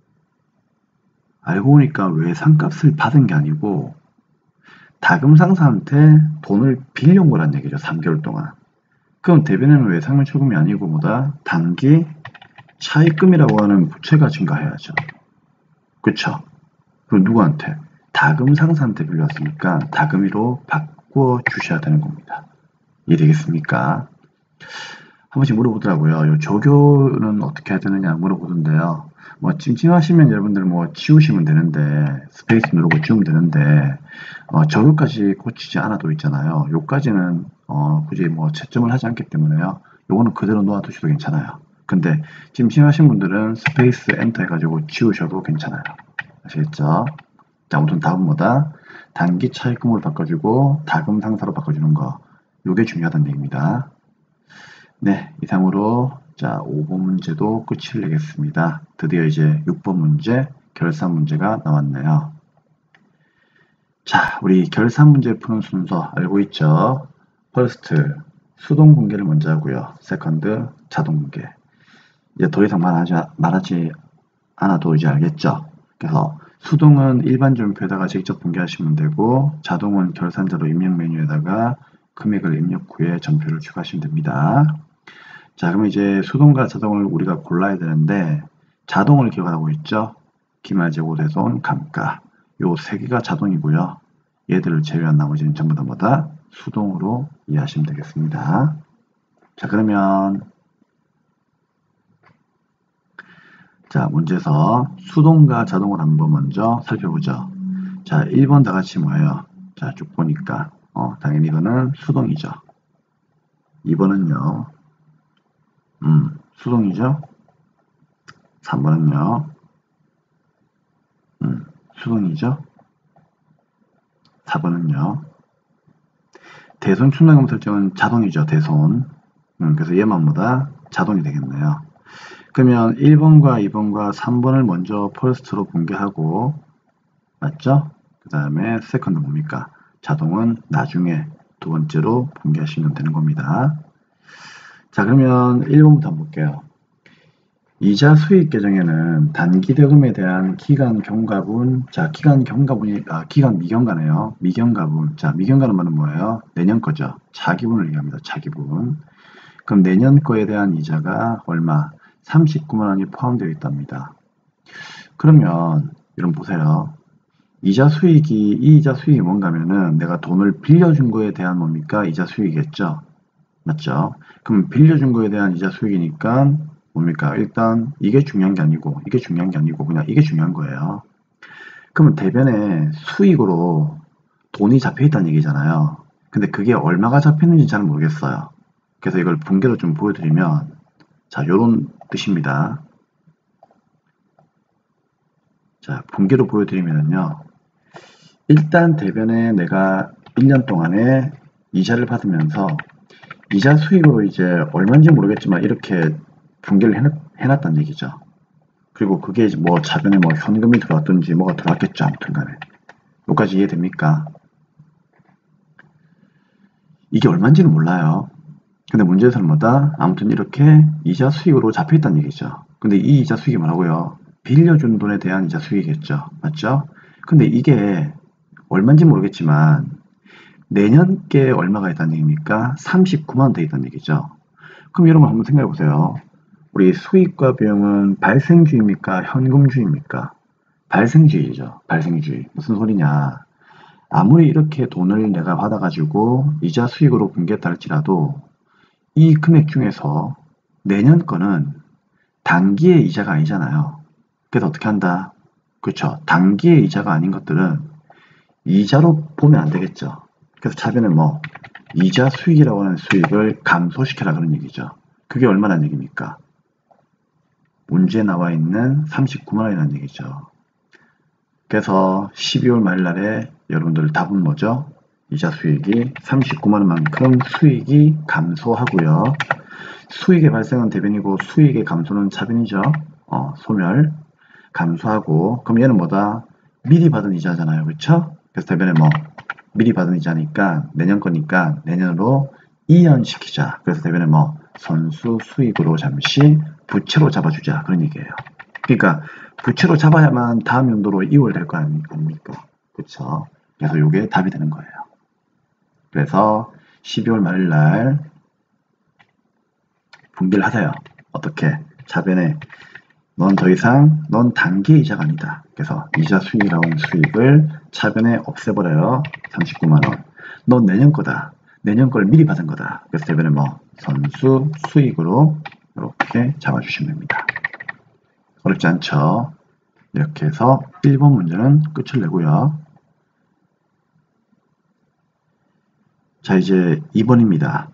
알고 보니까 외상값을 받은 게 아니고 다금 상사한테 돈을 빌려온 거란 얘기죠. 삼 개월 동안. 그럼 대변에는 외상물 출금이 아니고 뭐다? 단기 차입금이라고 하는 부채가 증가해야죠. 그쵸? 그럼 누구한테? 다금 상사한테 빌려왔으니까 다금이로 바꿔 주셔야 되는 겁니다. 이해되겠습니까? 한 번씩 물어보더라고요. 요 조교는 어떻게 해야 되느냐 물어보던데요. 뭐 찜찜하시면 여러분들 뭐 지우시면 되는데 스페이스 누르고 지우면 되는데 어, 저거까지 고치지 않아도 있잖아요. 요까지는 어, 굳이 뭐 채점을 하지 않기 때문에요. 요거는 그대로 놓아두셔도 괜찮아요. 근데 찜찜하신 분들은 스페이스 엔터 해가지고 지우셔도 괜찮아요. 아시겠죠? 자, 아무튼 다음 뭐다? 단기 차입금으로 바꿔주고 다금 상사로 바꿔주는 거. 요게 중요하다는 얘기입니다. 네, 이상으로 자, 오 번 문제도 끝을 내겠습니다. 드디어 이제 육 번 문제, 결산 문제가 나왔네요. 자, 우리 결산 문제 푸는 순서 알고 있죠? 퍼스트, 수동 분계를 먼저 하고요. 세컨드, 자동 분계. 이제 더 이상 말하지, 말하지 않아도 이제 알겠죠? 그래서 수동은 일반 점표에다가 직접 분개하시면 되고 자동은 결산자로 입력 메뉴에다가 금액을 입력 후에 점표를 추가하시면 됩니다. 자, 그럼 이제 수동과 자동을 우리가 골라야 되는데 자동을 기억하고 있죠? 기말재고 대손 감가 요 세 개가 자동이고요. 얘들을 제외한 나머지는 전부 다 뭐다? 수동으로 이해하시면 되겠습니다. 자, 그러면 자, 문제에서 수동과 자동을 한번 먼저 살펴보죠. 자, 일 번 다 같이 뭐예요? 자, 쭉 보니까 어, 당연히 이거는 수동이죠. 이 번은요. 음, 수동이죠. 삼 번은요. 음, 수동이죠. 사 번은요. 대손 충당금 설정은 자동이죠. 대손. 음, 그래서 얘만 보다 자동이 되겠네요. 그러면 일 번과 이 번과 삼 번을 먼저 퍼스트로 분개하고 맞죠? 그 다음에 세컨드 뭡니까? 자동은 나중에 두 번째로 분개하시면 되는 겁니다. 자, 그러면 일 번부터 한번 볼게요. 이자 수익 계정에는 단기 대금에 대한 기간 경과분, 자, 기간 경과분이, 아, 기간 미경과네요. 미경과분. 자, 미경과는 말은 뭐예요? 내년 거죠. 차기분을 얘기합니다. 차기분. 그럼 내년 거에 대한 이자가 얼마? 삼십구만 원이 포함되어 있답니다. 그러면, 여러분 보세요. 이자 수익이, 이 이자 수익이 뭔가 하면은 내가 돈을 빌려준 거에 대한 뭡니까? 이자 수익이겠죠? 맞죠? 그럼 빌려준 거에 대한 이자 수익이니까 뭡니까? 일단 이게 중요한 게 아니고 이게 중요한 게 아니고 그냥 이게 중요한 거예요. 그러면 대변에 수익으로 돈이 잡혀 있다는 얘기잖아요. 근데 그게 얼마가 잡혔는지 잘 모르겠어요. 그래서 이걸 분개로 좀 보여드리면 자, 요런 뜻입니다. 자, 분개로 보여드리면요. 일단 대변에 내가 일 년 동안에 이자를 받으면서 이자 수익으로 이제 얼마인지 모르겠지만 이렇게 분개를 해놨, 해놨다는 얘기죠. 그리고 그게 뭐 자변에 뭐 현금이 들어왔든지 뭐가 들어왔겠죠. 아무튼 간에. 여기까지 이해됩니까? 이게 얼마인지는 몰라요. 근데 문제에서는 뭐다? 아무튼 이렇게 이자 수익으로 잡혀있다는 얘기죠. 근데 이 이자 수익이 뭐라고요? 빌려준 돈에 대한 이자 수익이겠죠. 맞죠? 근데 이게 얼마인지 모르겠지만 내년께 얼마가 있다는 얘기입니까? 삼십구만 원 돼 있다는 얘기죠. 그럼 여러분 한번 생각해 보세요. 우리 수익과 비용은 발생주의입니까? 현금주의입니까? 발생주의죠. 발생주의. 무슨 소리냐? 아무리 이렇게 돈을 내가 받아가지고 이자 수익으로 분개했다 할지라도 이 금액 중에서 내년 거는 단기의 이자가 아니잖아요. 그래서 어떻게 한다? 그렇죠. 단기의 이자가 아닌 것들은 이자로 보면 안 되겠죠. 그래서 차변은 뭐 이자 수익이라고 하는 수익을 감소시켜라 그런 얘기죠. 그게 얼마나 얘기입니까? 문제에 나와 있는 삼십구만 원이라는 얘기죠. 그래서 십이월 말일 날에 여러분들 답은 뭐죠? 이자 수익이 삼십구만 원만큼 수익이 감소하고요. 수익의 발생은 대변이고 수익의 감소는 차변이죠. 어, 소멸. 감소하고 그럼 얘는 뭐다? 미리 받은 이자잖아요. 그렇죠? 그래서 대변에 뭐 미리 받은 이자니까 내년 거니까 내년으로 이연시키자. 그래서 대변에 뭐 선수 수익으로 잠시 부채로 잡아주자. 그런 얘기예요. 그러니까 부채로 잡아야만 다음 연도로 이월 될 거 아닙니까? 그렇죠? 그래서 이게 답이 되는 거예요. 그래서 십이월 말일 날 분기를 하세요. 어떻게? 차변에 넌 더 이상 넌 단기 이자가 아니다. 그래서 이자 수익이라는 수익을 차변에 없애버려요. 삼십구만 원. 넌 내년 거다. 내년 걸 미리 받은 거다. 그래서 대변에 뭐 선수 수익으로 이렇게 잡아주시면 됩니다. 어렵지 않죠? 이렇게 해서 일 번 문제는 끝을 내고요. 자, 이제 이 번입니다.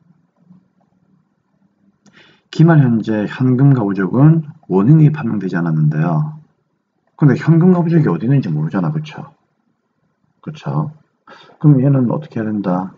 기말 현재 현금 가부족은 원인이 판명되지 않았는데요. 근데 현금 가부족이 어디 있는지 모르잖아. 그쵸? 그쵸? 그럼 얘는 어떻게 해야 된다?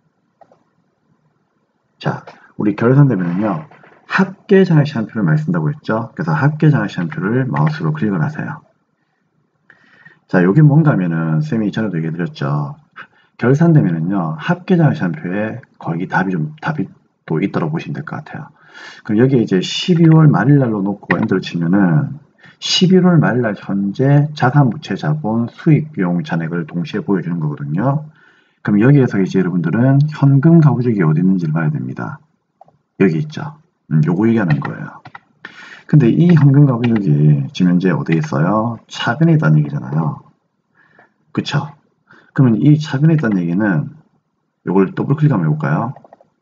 자, 우리 결산되면요. 합계 장학시간표를 많이 쓴다고 했죠? 그래서 합계 장학시간표를 마우스로 클릭을 하세요. 자, 여기 뭔가 하면은 쌤이 전에도 얘기해 드렸죠. 결산되면은요. 합계 장학시간표에 거의 답이 좀 답이 또 있다고 보시면 될 것 같아요. 그럼 여기에 이제 십이월 말일 날로 놓고 엔터를 치면은 십일월 말일 현재 자산부채 자본 수익비용 잔액을 동시에 보여주는 거거든요. 그럼 여기에서 이제 여러분들은 현금 가구적이 어디 있는지를 봐야 됩니다. 여기 있죠. 음, 요거 얘기하는 거예요. 근데 이 현금 가구적이 지금 현재 어디에 있어요? 차변에 있다는 얘기잖아요. 그쵸? 그러면 이 차변에 있다는 얘기는 요걸 더블 클릭 한번 해볼까요?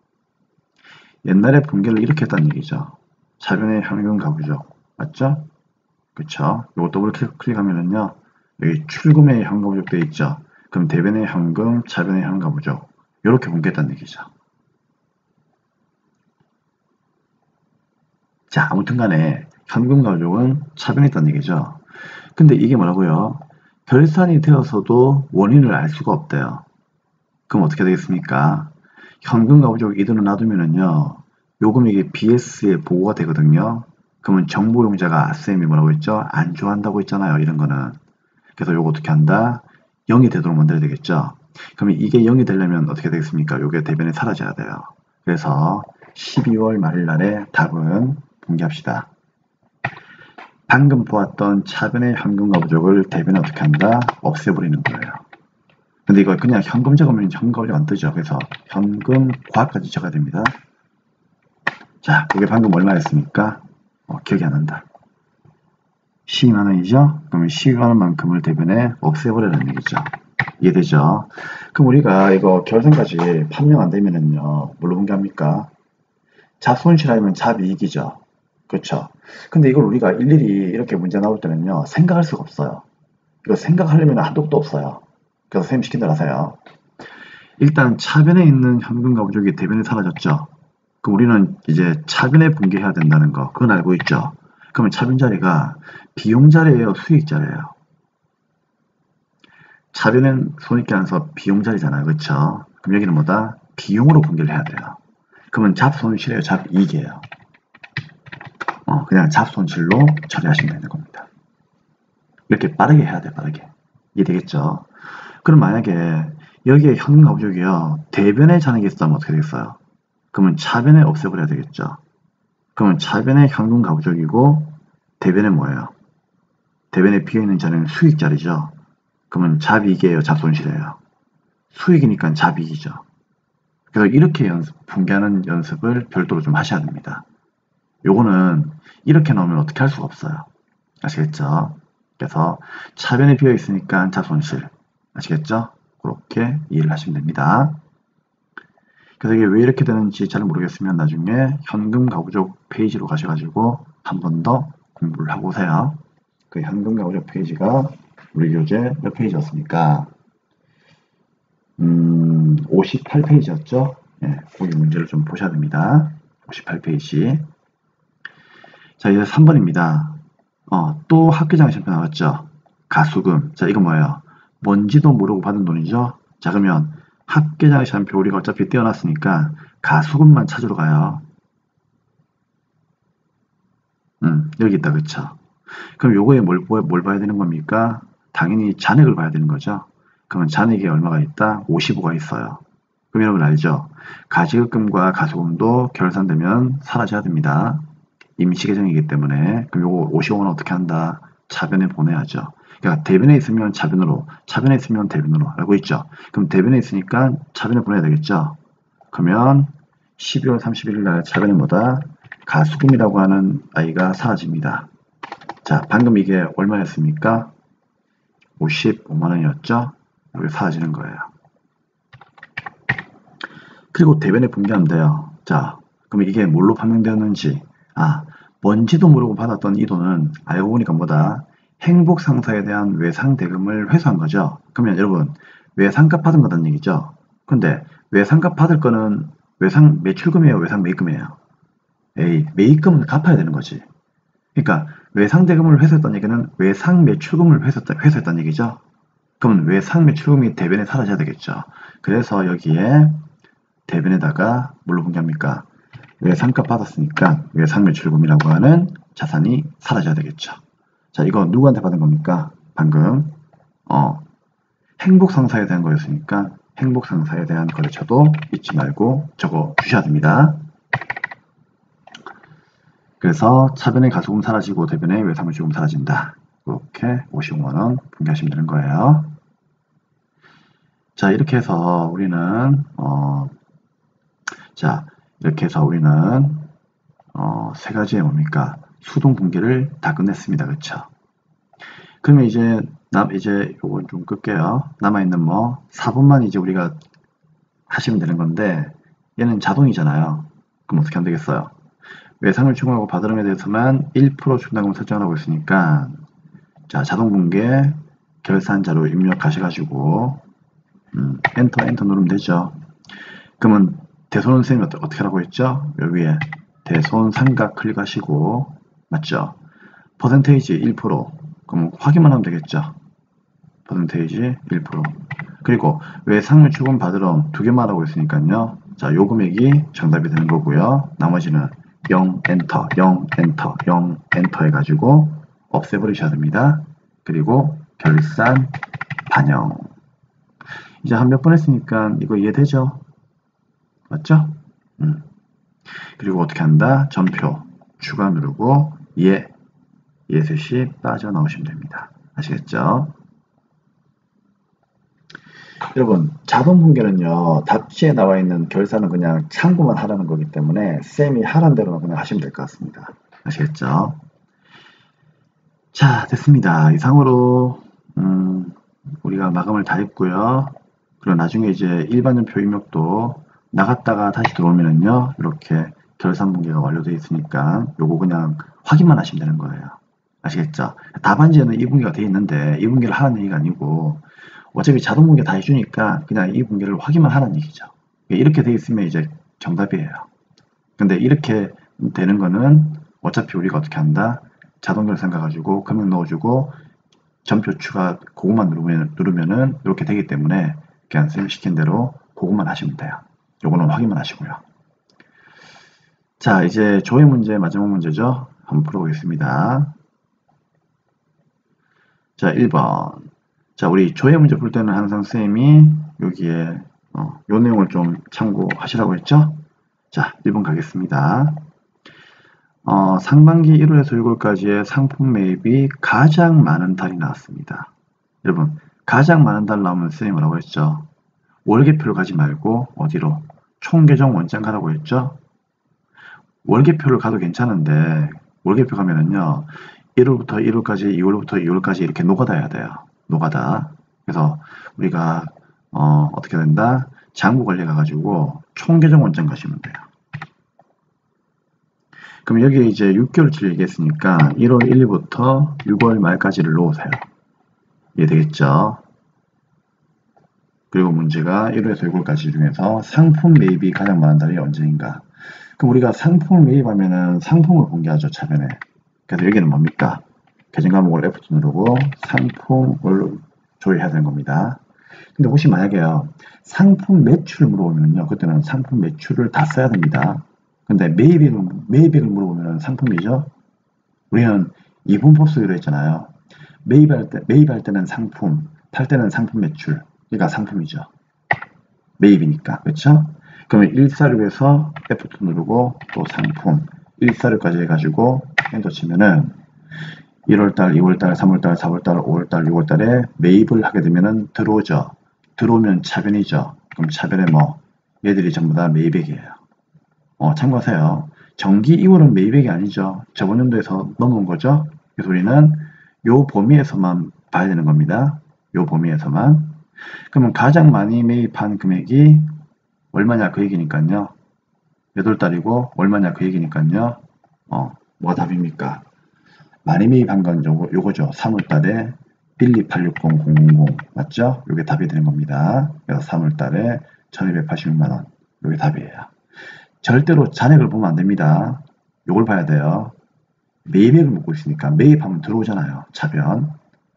옛날에 분계를 이렇게 했다는 얘기죠. 차변의 현금 가구적. 맞죠? 그쵸? 요거 더블 클릭하면은요, 여기 출금의 현금 가구적 되어 있죠. 그럼 대변의 현금, 차변의 현금 가구적. 요렇게 분계했다는 얘기죠. 자, 아무튼 간에 현금 가구적은 차변에 있다는 얘기죠. 근데 이게 뭐라고요? 결산이 되어서도 원인을 알 수가 없대요. 그럼 어떻게 되겠습니까? 현금 가구적 이대로 놔두면은요, 요 금액이 비에스에 보고가 되거든요. 그러면 정보용자가 쌤이 뭐라고 했죠? 안 좋아한다고 했잖아요. 이런 거는. 그래서 요거 어떻게 한다? 영이 되도록 만들어야 되겠죠. 그러면 이게 영이 되려면 어떻게 되겠습니까? 요게 대변에 사라져야 돼요. 그래서 십이월 말일 날에 답은 공개합시다. 방금 보았던 차변의 현금 가구적을 대변에 어떻게 한다? 없애버리는 거예요. 근데 이거 그냥 현금 적으면 현금 가구적 안 뜨죠. 그래서 현금 과까지 적어야 됩니다. 자, 그게 방금 얼마였습니까? 어, 기억이 안 난다. 십이만 원이죠? 그러면 십이만 원만큼을 대변에 없애버리라는 얘기죠. 이해되죠? 그럼 우리가 이거 결산까지 판명 안 되면은요, 뭘로 분개합니까? 잡손실하면 잡이익이죠. 그렇죠? 근데 이걸 우리가 일일이 이렇게 문제 나올 때는요, 생각할 수가 없어요. 이거 생각하려면 한도 끝도 없어요. 그래서 선생님 시킨 대로 하세요. 일단 차변에 있는 현금 가구적이 대변에 사라졌죠. 그럼 우리는 이제 차변에 분개해야 된다는 거, 그건 알고 있죠. 그러면 차변 자리가 비용 자리예요, 수익 자리예요? 차변은 손익계 안에서 비용 자리잖아요, 그렇죠? 그럼 여기는 뭐다? 비용으로 분개를 해야 돼요. 그러면 잡손실이에요, 잡이익이에요? 어, 그냥 잡손실로 처리하시면 되는 겁니다. 이렇게 빠르게 해야 돼, 빠르게. 이해되겠죠? 그럼 만약에 여기에 현금 가구적이요, 대변에 잔액이 있다면 어떻게 되겠어요? 그러면 차변에 없애버려야 되겠죠. 그러면 차변에 현금 가구적이고 대변에 뭐예요? 대변에 비어있는 자리는 수익 자리죠. 그러면 잡이익이에요, 잡손실이에요? 수익이니까 잡이익이죠. 그래서 이렇게 연습, 분개하는 연습을 별도로 좀 하셔야 됩니다. 요거는 이렇게 나오면 어떻게 할 수가 없어요. 아시겠죠? 그래서 차변에 비어있으니까 잡손실. 아시겠죠? 그렇게 이해를 하시면 됩니다. 그래서 이게 왜 이렇게 되는지 잘 모르겠으면 나중에 현금 가구적 페이지로 가셔가지고 한 번 더 공부를 하고 오세요. 그 현금 가구적 페이지가 우리 교재 몇 페이지였습니까? 음, 오십팔 페이지였죠? 네, 거기 문제를 좀 보셔야 됩니다. 오십팔 페이지. 자, 이제 삼 번입니다. 어, 또 학교장 시험표 나왔죠? 가수금. 자, 이거 뭐예요? 뭔지도 모르고 받은 돈이죠? 자, 그러면 학교장 시험표 우리가 어차피 떼어놨으니까 가수금만 찾으러 가요. 음, 여기 있다, 그쵸? 그럼 요거에 뭘, 뭘 봐야 되는 겁니까? 당연히 잔액을 봐야 되는 거죠. 그러면 잔액이 얼마가 있다? 오십오가 있어요. 그럼 여러분 알죠? 가지급금과 가수금도 결산되면 사라져야 됩니다. 임시계정이기 때문에. 그럼 요거 오십오는 어떻게 한다? 차변에 보내야죠. 그러니까 대변에 있으면 차변으로, 차변에 있으면 대변으로. 알고 있죠? 그럼 대변에 있으니까 차변에 보내야 되겠죠? 그러면 십이월 삼십일일 날 차변에 뭐다? 가수금이라고 하는 아이가 사라집니다. 자, 방금 이게 얼마였습니까? 오십오만 원이었죠? 여기 사라지는 거예요. 그리고 대변에 분개하면 돼요. 자, 그럼 이게 뭘로 판명되었는지, 아, 뭔지도 모르고 받았던 이 돈은 알고 보니까 뭐다? 행복상사에 대한 외상대금을 회수한 거죠. 그러면 여러분, 외상값 받은 거란 얘기죠. 근데 외상값 받을 거는 외상 매출금이에요, 외상 매입금이에요? 에이, 매입금은 갚아야 되는 거지. 그러니까 외상대금을 회수했다는 얘기는 외상 매출금을 회수했다, 회수했다는 얘기죠. 그러면 외상 매출금이 대변에 사라져야 되겠죠. 그래서 여기에 대변에다가 뭘로 분개합니까? 외상값 받았으니까 외상 매출금이라고 하는 자산이 사라져야 되겠죠. 자, 이거 누구한테 받은 겁니까? 방금 어, 행복상사에 대한 거였으니까 행복상사에 대한 거래처도 잊지 말고 적어 주셔야 됩니다. 그래서 차변의 가소금 사라지고 대변의 외상물주금 사라진다. 이렇게 오십오만 원 분개하시면 되는 거예요. 자, 이렇게 해서 우리는 어, 자 이렇게 해서 우리는 어, 세 가지의 뭡니까? 수동 분개를 다 끝냈습니다. 그렇죠? 그러면 이제 남 이제 요건 좀 끌게요. 남아 있는 뭐 사 번만 이제 우리가 하시면 되는 건데 얘는 자동이잖아요. 그럼 어떻게 하면 되겠어요? 외상을 추궁하고 받으름에 대해서만 일 퍼센트 충당금 설정을 하고 있으니까 자 자동 분개 결산자료 입력하셔가지고 음, 엔터 엔터 누르면 되죠. 그러면 대손 선생님이 어떻게, 어떻게 하라고 했죠? 여기에 대손 삼각 클릭하시고 맞죠? 퍼센테이지 일 퍼센트 그럼 확인만 하면 되겠죠? 퍼센테이지 일 퍼센트 그리고 외상물 추금 받으러 두 개만 하고 있으니까요. 자, 요 금액이 정답이 되는 거고요. 나머지는 영 엔터, 영 엔터, 영 엔터 해가지고 없애버리셔야 됩니다. 그리고 결산 반영. 이제 한 몇 번 했으니까 이거 이해되죠? 맞죠? 음. 그리고 어떻게 한다? 전표 추가 누르고 예, 예셋이 빠져나오시면 됩니다. 아시겠죠? 여러분 자동 분개는요 답지에 나와 있는 결산은 그냥 참고만 하라는 거기 때문에 쌤이 하란 대로만 그냥 하시면 될 것 같습니다. 아시겠죠? 자 됐습니다. 이상으로 음, 우리가 마감을 다 했고요. 그리고 나중에 이제 일반전표 입력도 나갔다가 다시 들어오면은요 이렇게 결산 분개가 완료되어 있으니까 요거 그냥 확인만 하시면 되는 거예요. 아시겠죠? 답안지에는 이 분개가 되어 있는데 이 분개를 하라는 얘기가 아니고 어차피 자동 분개 다 해주니까 그냥 이 분개를 확인만 하라는 얘기죠. 이렇게 돼 있으면 이제 정답이에요. 근데 이렇게 되는 거는 어차피 우리가 어떻게 한다? 자동 결산 가가지고 금액 넣어주고 전표 추가 그것만 누르면, 누르면은 이렇게 되기 때문에 그냥 쌤이 시킨 대로 그것만 하시면 돼요. 요거는 확인만 하시고요. 자, 이제 조회 문제 마지막 문제죠. 한번 풀어보겠습니다. 자, 일 번. 자, 우리 조회 문제 풀 때는 항상 쌤이 여기에 어, 요 내용을 좀 참고하시라고 했죠? 자, 일 번 가겠습니다. 어, 상반기 일월에서 유월까지의 상품 매입이 가장 많은 달이 나왔습니다. 여러분, 가장 많은 달 나오면 쌤이 뭐라고 했죠? 월계표를 가지 말고 어디로? 총계정 원장 가라고 했죠? 월계표를 가도 괜찮은데 월계표 가면은요 일월부터 일월까지 이월부터 이월까지 이렇게 노가다 해야 돼요. 노가다. 그래서 우리가 어, 어떻게 된다? 장부 관리 가가지고 총계정 원장 가시면 돼요. 그럼 여기 이제 육 개월치 얘기했으니까 일월 일 일부터 유월 말까지를 놓으세요. 이해되겠죠? 그리고 문제가 일월에서 유월까지 중에서 상품 매입이 가장 많은 달이 언제인가? 그럼 우리가 상품을 매입하면은 상품을 공개하죠, 차변에. 그래서 여기는 뭡니까? 계정 과목을 에프 투 누르고 상품을 조회해야 되는 겁니다. 근데 혹시 만약에요, 상품 매출을 물어보면요, 그때는 상품 매출을 다 써야 됩니다. 근데 매입액을, 매입액을 물어보면 상품이죠? 우리는 이분법 쓰기로 했잖아요. 매입할 때, 매입할 때는 상품, 팔 때는 상품 매출. 그러니까 상품이죠. 매입이니까. 그렇죠? 그러면 일사육에서 에프 투 누르고 또 상품 일사육까지 해가지고 엔터 치면은 일월달, 이월달, 삼월달, 사월달, 오월달, 유월달에 매입을 하게 되면은 들어오죠. 들어오면 차변이죠. 그럼 차변에 뭐 얘들이 전부 다 매입액이에요. 어, 참고하세요. 정기 이월은 매입액이 아니죠. 저번 연도에서 넘어온 거죠. 그래서 우리는 요 범위에서만 봐야 되는 겁니다. 요 범위에서만. 그러면 가장 많이 매입한 금액이 얼마냐 그 얘기니까요. 몇 월 달이고 얼마냐 그 얘기니까요. 어, 뭐가 답입니까? 많이 매입한 건 요거, 요거죠. 삼월 달에 일이팔육공 공공공 맞죠? 요게 답이 되는 겁니다. 그래서 삼월 달에 천이백팔십육만 원. 요게 답이에요. 절대로 잔액을 보면 안 됩니다. 요걸 봐야 돼요. 매입액을 묻고 있으니까 매입하면 들어오잖아요. 차변.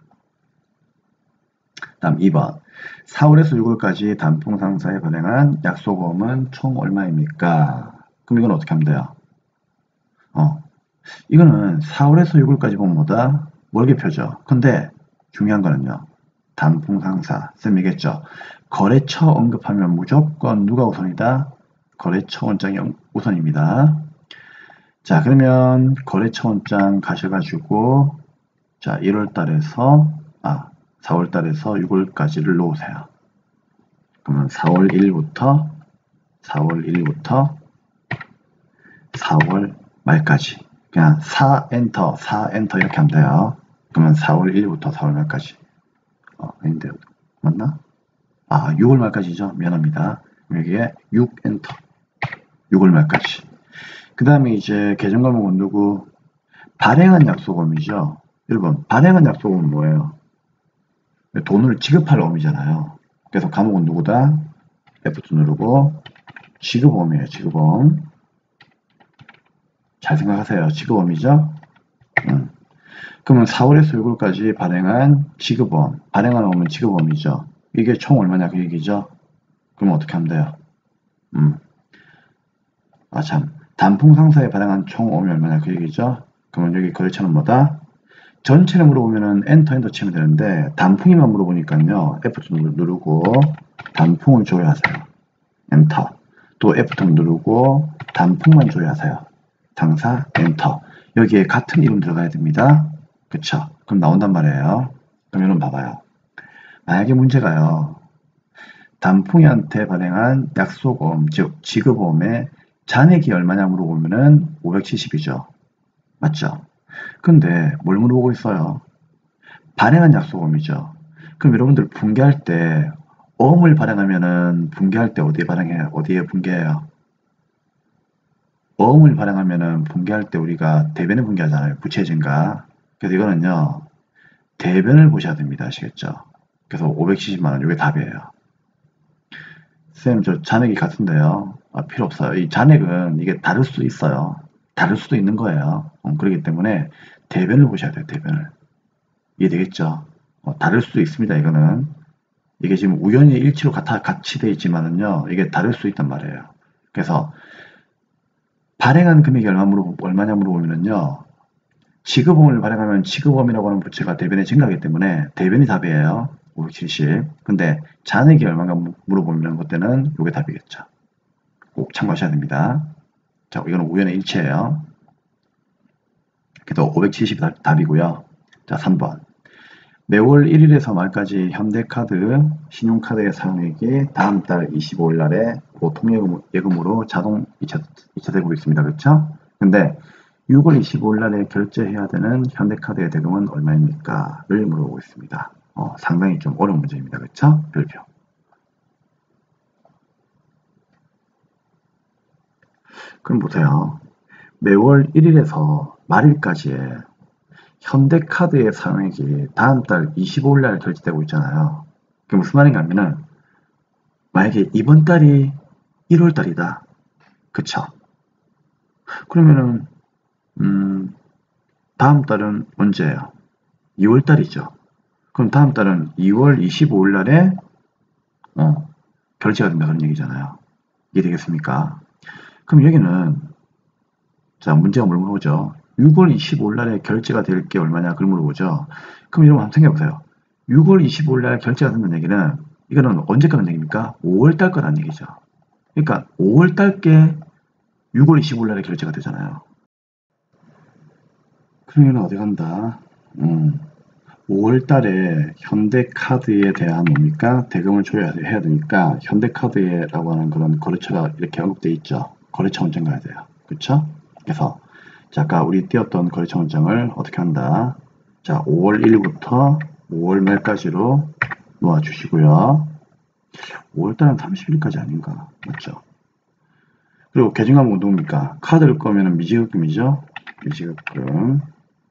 다음 이 번. 사월에서 유월까지 단풍상사에 발행한 약소보험은 총 얼마입니까? 그럼 이건 어떻게 하면 돼요? 어, 이거는 사월에서 유월까지 보면 뭐다? 월계표죠. 근데 중요한 거는요. 단풍상사, 쌤이겠죠. 거래처 언급하면 무조건 누가 우선이다? 거래처 원장이 우선입니다. 자, 그러면 거래처원장 가셔가지고 자, 일월 달에서 아, 사월 달에서 유월 까지를 놓으세요. 그러면 사월 일일부터 사월 일일부터 사월 말까지 그냥 사 엔터 사 엔터 이렇게 하면 돼요. 그러면 사월 일일부터 사월 말까지 어, 아닌데 맞나? 아, 유월 말까지죠. 미안합니다. 여기에 육 엔터 유월 말까지. 그 다음에 이제 계정 과목은 누구? 발행한 약속음이죠. 여러분, 발행한 약속음은 뭐예요? 돈을 지급할 어음이잖아요. 그래서 과목은 누구다? 에프 투 누르고 지급어음이에요. 지급어음. 잘 생각하세요. 지급어음이죠? 음. 그러면 사월에서 유월까지 발행한 지급어음. 발행한 어음은 지급어음이죠. 이게 총 얼마냐 그 얘기죠? 그럼 어떻게 하면 돼요? 음. 아, 참. 단풍 상사에 발행한 총 어음이 얼마냐 그 얘기죠? 그러면 여기 거래처는 뭐다? 전체를 물어보면은 엔터 엔터 치면 되는데 단풍이만 물어보니까요. 에프 투 누르고 단풍을 조회하세요. 엔터. 또 에프 투 누르고 단풍만 조회하세요. 당사 엔터. 여기에 같은 이름 들어가야 됩니다. 그쵸? 그럼 나온단 말이에요. 그럼 여러분 봐봐요. 만약에 문제가요. 단풍이한테 발행한 약속어음, 즉 지급어음의 잔액이 얼마냐 물어보면은 오백칠십이죠. 맞죠? 근데 뭘 물어보고 있어요? 발행한 약속어음이죠. 그럼 여러분들 붕괴할 때 어음을 발행하면은 붕괴할 때 어디에 발행해요? 어디에 붕괴해요? 어음을 발행하면은 붕괴할 때 우리가 대변을 붕괴하잖아요. 부채 증가. 그래서 이거는요. 대변을 보셔야 됩니다. 아시겠죠? 그래서 오백칠십만 원 이게 답이에요. 쌤, 저 잔액이 같은데요. 아, 필요 없어요. 이 잔액은 이게 다를 수 있어요. 다를 수도 있는 거예요. 어, 그렇기 때문에 대변을 보셔야 돼요. 대변을. 이해되겠죠? 어, 다를 수도 있습니다. 이거는. 이게 지금 우연히 일치로 같아, 같이 돼 있지만은요. 이게 다를 수 있단 말이에요. 그래서 발행한 금액이 얼마 물어, 얼마냐 물어보면요. 지급어음을 발행하면 지급어음이라고 하는 부채가 대변에 증가하기 때문에 대변이 답이에요. 오백칠십. 근데 잔액이 얼마가 물어보면 그때는 이게 답이겠죠. 꼭 참고하셔야 됩니다. 자, 이거는 우연의 일치예요. 그래도 오백칠십이 답이고요. 자, 삼 번. 매월 일 일에서 말까지 현대카드, 신용카드의 사용액이 다음 달 이십오 일 날에 보통예금으로 자동 이체, 이체되고 있습니다. 그렇죠? 근데 유월 이십오 일 날에 결제해야 되는 현대카드의 대금은 얼마입니까? 를 물어보고 있습니다. 어, 상당히 좀 어려운 문제입니다. 그렇죠? 별표. 그럼 보세요. 매월 일 일에서 말일까지의 현대카드의 사용액이 다음 달 이십오 일 날 결제되고 있잖아요. 그게 무슨 말인가 하면은 만약에 이번 달이 일월 달이다. 그쵸? 그러면은 음, 다음 달은 언제예요? 이월 달이죠. 그럼 다음 달은 이월 이십오 일 날에 어, 결제가 된다 그런 얘기잖아요. 이해되겠습니까? 그럼 여기는 자 문제가 뭘 물어보죠? 유월 이십오 일 날에 결제가 될 게 얼마냐 그걸 물어보죠. 그럼 여러분 한번 생각해보세요. 유월 이십오 일 날 결제가 된다는 얘기는 이거는 언제 거는 얘기입니까? 오월 달 거란 얘기죠. 그러니까 오월 달께 유월 이십오 일 날에 결제가 되잖아요. 그러면 어디 간다? 음, 오월 달에 현대카드에 대한 뭡니까? 대금을 줘야 해야 되니까 현대카드라고 하는 그런 거래처가 이렇게 언급되어 있죠. 거래처 원장 가야 돼요. 그렇죠? 그래서 자, 아까 우리 띄웠던 거래처 원장을 어떻게 한다? 자, 오월 일일부터 오월 말까지로 놓아주시고요. 오월 달은 삼십 일까지 아닌가? 맞죠? 그리고 계정하면 누굽니까? 카드를 꺼면 미지급금이죠? 미지급금.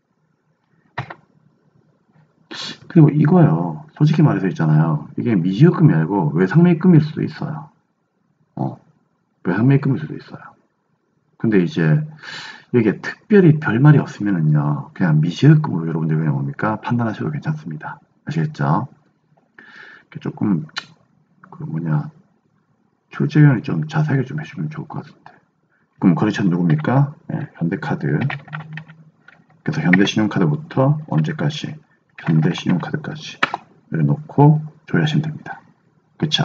그리고 이거요. 솔직히 말해서 있잖아요. 이게 미지급금이 아니고 외상매입금일 수도 있어요. 어, 외상매입금일 수도 있어요. 근데 이제 여기에 특별히 별말이 없으면은요. 그냥 미지급금으로 여러분들 그냥 뭡니까? 판단하셔도 괜찮습니다. 아시겠죠? 조금 그 뭐냐 출제위원이 좀 자세하게 좀 해주면 좋을 것 같은데. 그럼 거래처는 누굽니까? 네, 현대카드. 그래서 현대신용카드부터 언제까지? 현대신용카드까지 여기 놓고 조회하시면 됩니다. 그쵸?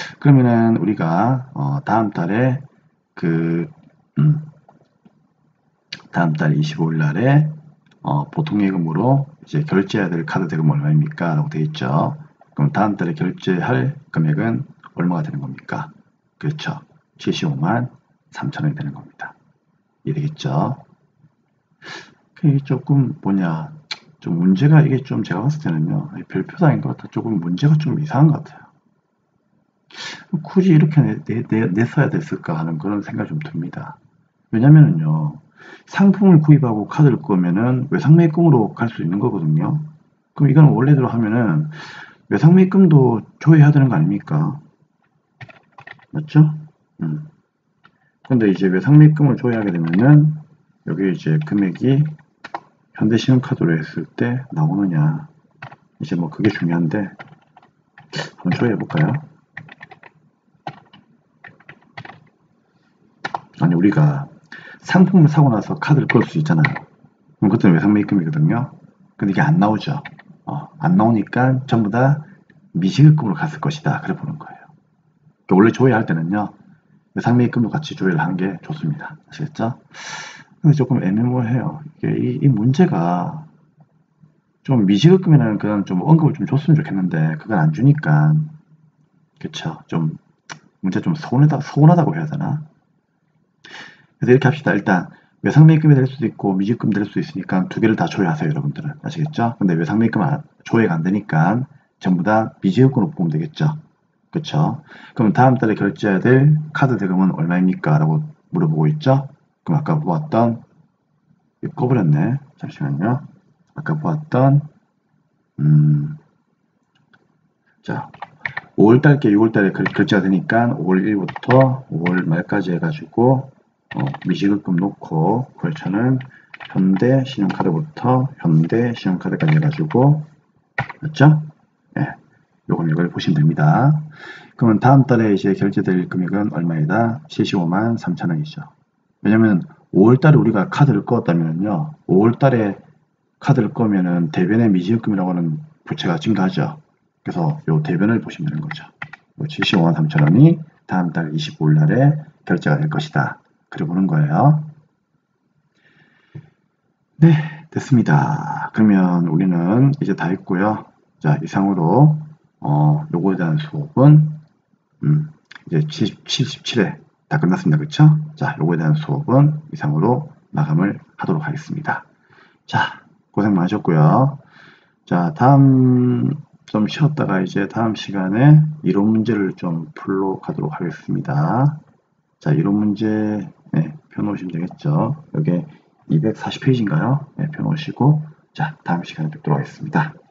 그러면은 우리가 어 다음 달에 그 음 다음 달 이십오일 날에 어, 보통 예금으로 이제 결제해야 될 카드 대금 얼마입니까? 라고 되어 있죠. 그럼 다음 달에 결제할 금액은 얼마가 되는 겁니까? 그렇죠. 칠십오만 삼천 원이 되는 겁니다. 이해되겠죠? 이게 조금 뭐냐, 좀 문제가 이게 좀 제가 봤을 때는요, 별표상인 것 같아. 조금 문제가 좀 이상한 것 같아요. 굳이 이렇게 내, 내, 내, 냈어야 됐을까 하는 그런 생각이 좀 듭니다. 왜냐면은요, 상품을 구입하고 카드를 끄면은 외상매입금으로 갈 수 있는 거거든요. 그럼 이거는 원래대로 하면은 외상매입금도 조회해야 되는 거 아닙니까? 맞죠? 음. 근데 이제 외상매입금을 조회하게 되면은 여기 이제 금액이 현대신용카드로 했을 때 나오느냐, 이제 뭐 그게 중요한데 한번 조회해 볼까요? 아니, 우리가 상품을 사고 나서 카드를 끌 수 있잖아요. 그럼 그때는 외상매입금이거든요. 근데 이게 안 나오죠. 어, 안 나오니까 전부 다 미지급금으로 갔을 것이다. 그래 보는 거예요. 그러니까 원래 조회할 때는요, 외상매입금도 같이 조회를 하는 게 좋습니다. 아시겠죠? 근데 조금 애매모호해요. 이게 이, 이 문제가 좀 미지급금이라는 그런 좀 언급을 좀 줬으면 좋겠는데 그걸 안 주니까, 그쵸? 좀 문제 좀 서운하다, 서운하다고 해야 되나? 그래서 이렇게 합시다. 일단 외상매입금이 될 수도 있고 미지급금 될 수도 있으니까 두 개를 다 조회하세요, 여러분들은. 아시겠죠? 근데 외상매입금 조회가 안 되니까 전부 다 미지급금으로 보면 되겠죠. 그쵸? 그럼 다음 달에 결제해야 될 카드 대금은 얼마입니까? 라고 물어보고 있죠? 그럼 아까 보았던, 이거 꺼버렸네. 잠시만요. 아까 보았던, 음, 자, 오월달 게 유월달에 결제가 되니까 오월 일일부터 오월 말까지 해가지고 어, 미지급금 놓고 결제는 현대 신용카드부터 현대 신용카드까지 해가지고, 맞죠? 예, 네, 요건 이걸 보시면 됩니다. 그러면 다음 달에 이제 결제될 금액은 얼마이다? 칠십오만 삼천 원이죠. 왜냐면 오월달에 우리가 카드를 꺼었다면요, 오월달에 카드를 꺼면은 대변의 미지급금이라고 하는 부채가 증가하죠. 그래서 요 대변을 보시면 되는 거죠. 칠십오만 삼천 원이 다음 달 이십오일 날에 결제가 될 것이다. 그래 보는 거예요. 네, 됐습니다. 그러면 우리는 이제 다 했고요. 자, 이상으로 어, 요거에 대한 수업은 음, 이제 칠십칠 회 다 끝났습니다. 그쵸? 자, 요거에 대한 수업은 이상으로 마감을 하도록 하겠습니다. 자, 고생 많으셨고요. 자, 다음 좀 쉬었다가 이제 다음 시간에 이론 문제를 좀 풀러 가도록 하겠습니다. 자, 이론 문제 네, 펴놓으시면 되겠죠. 여기 이백사십 페이지인가요? 네, 펴놓으시고 자, 다음 시간에 뵙도록 하겠습니다.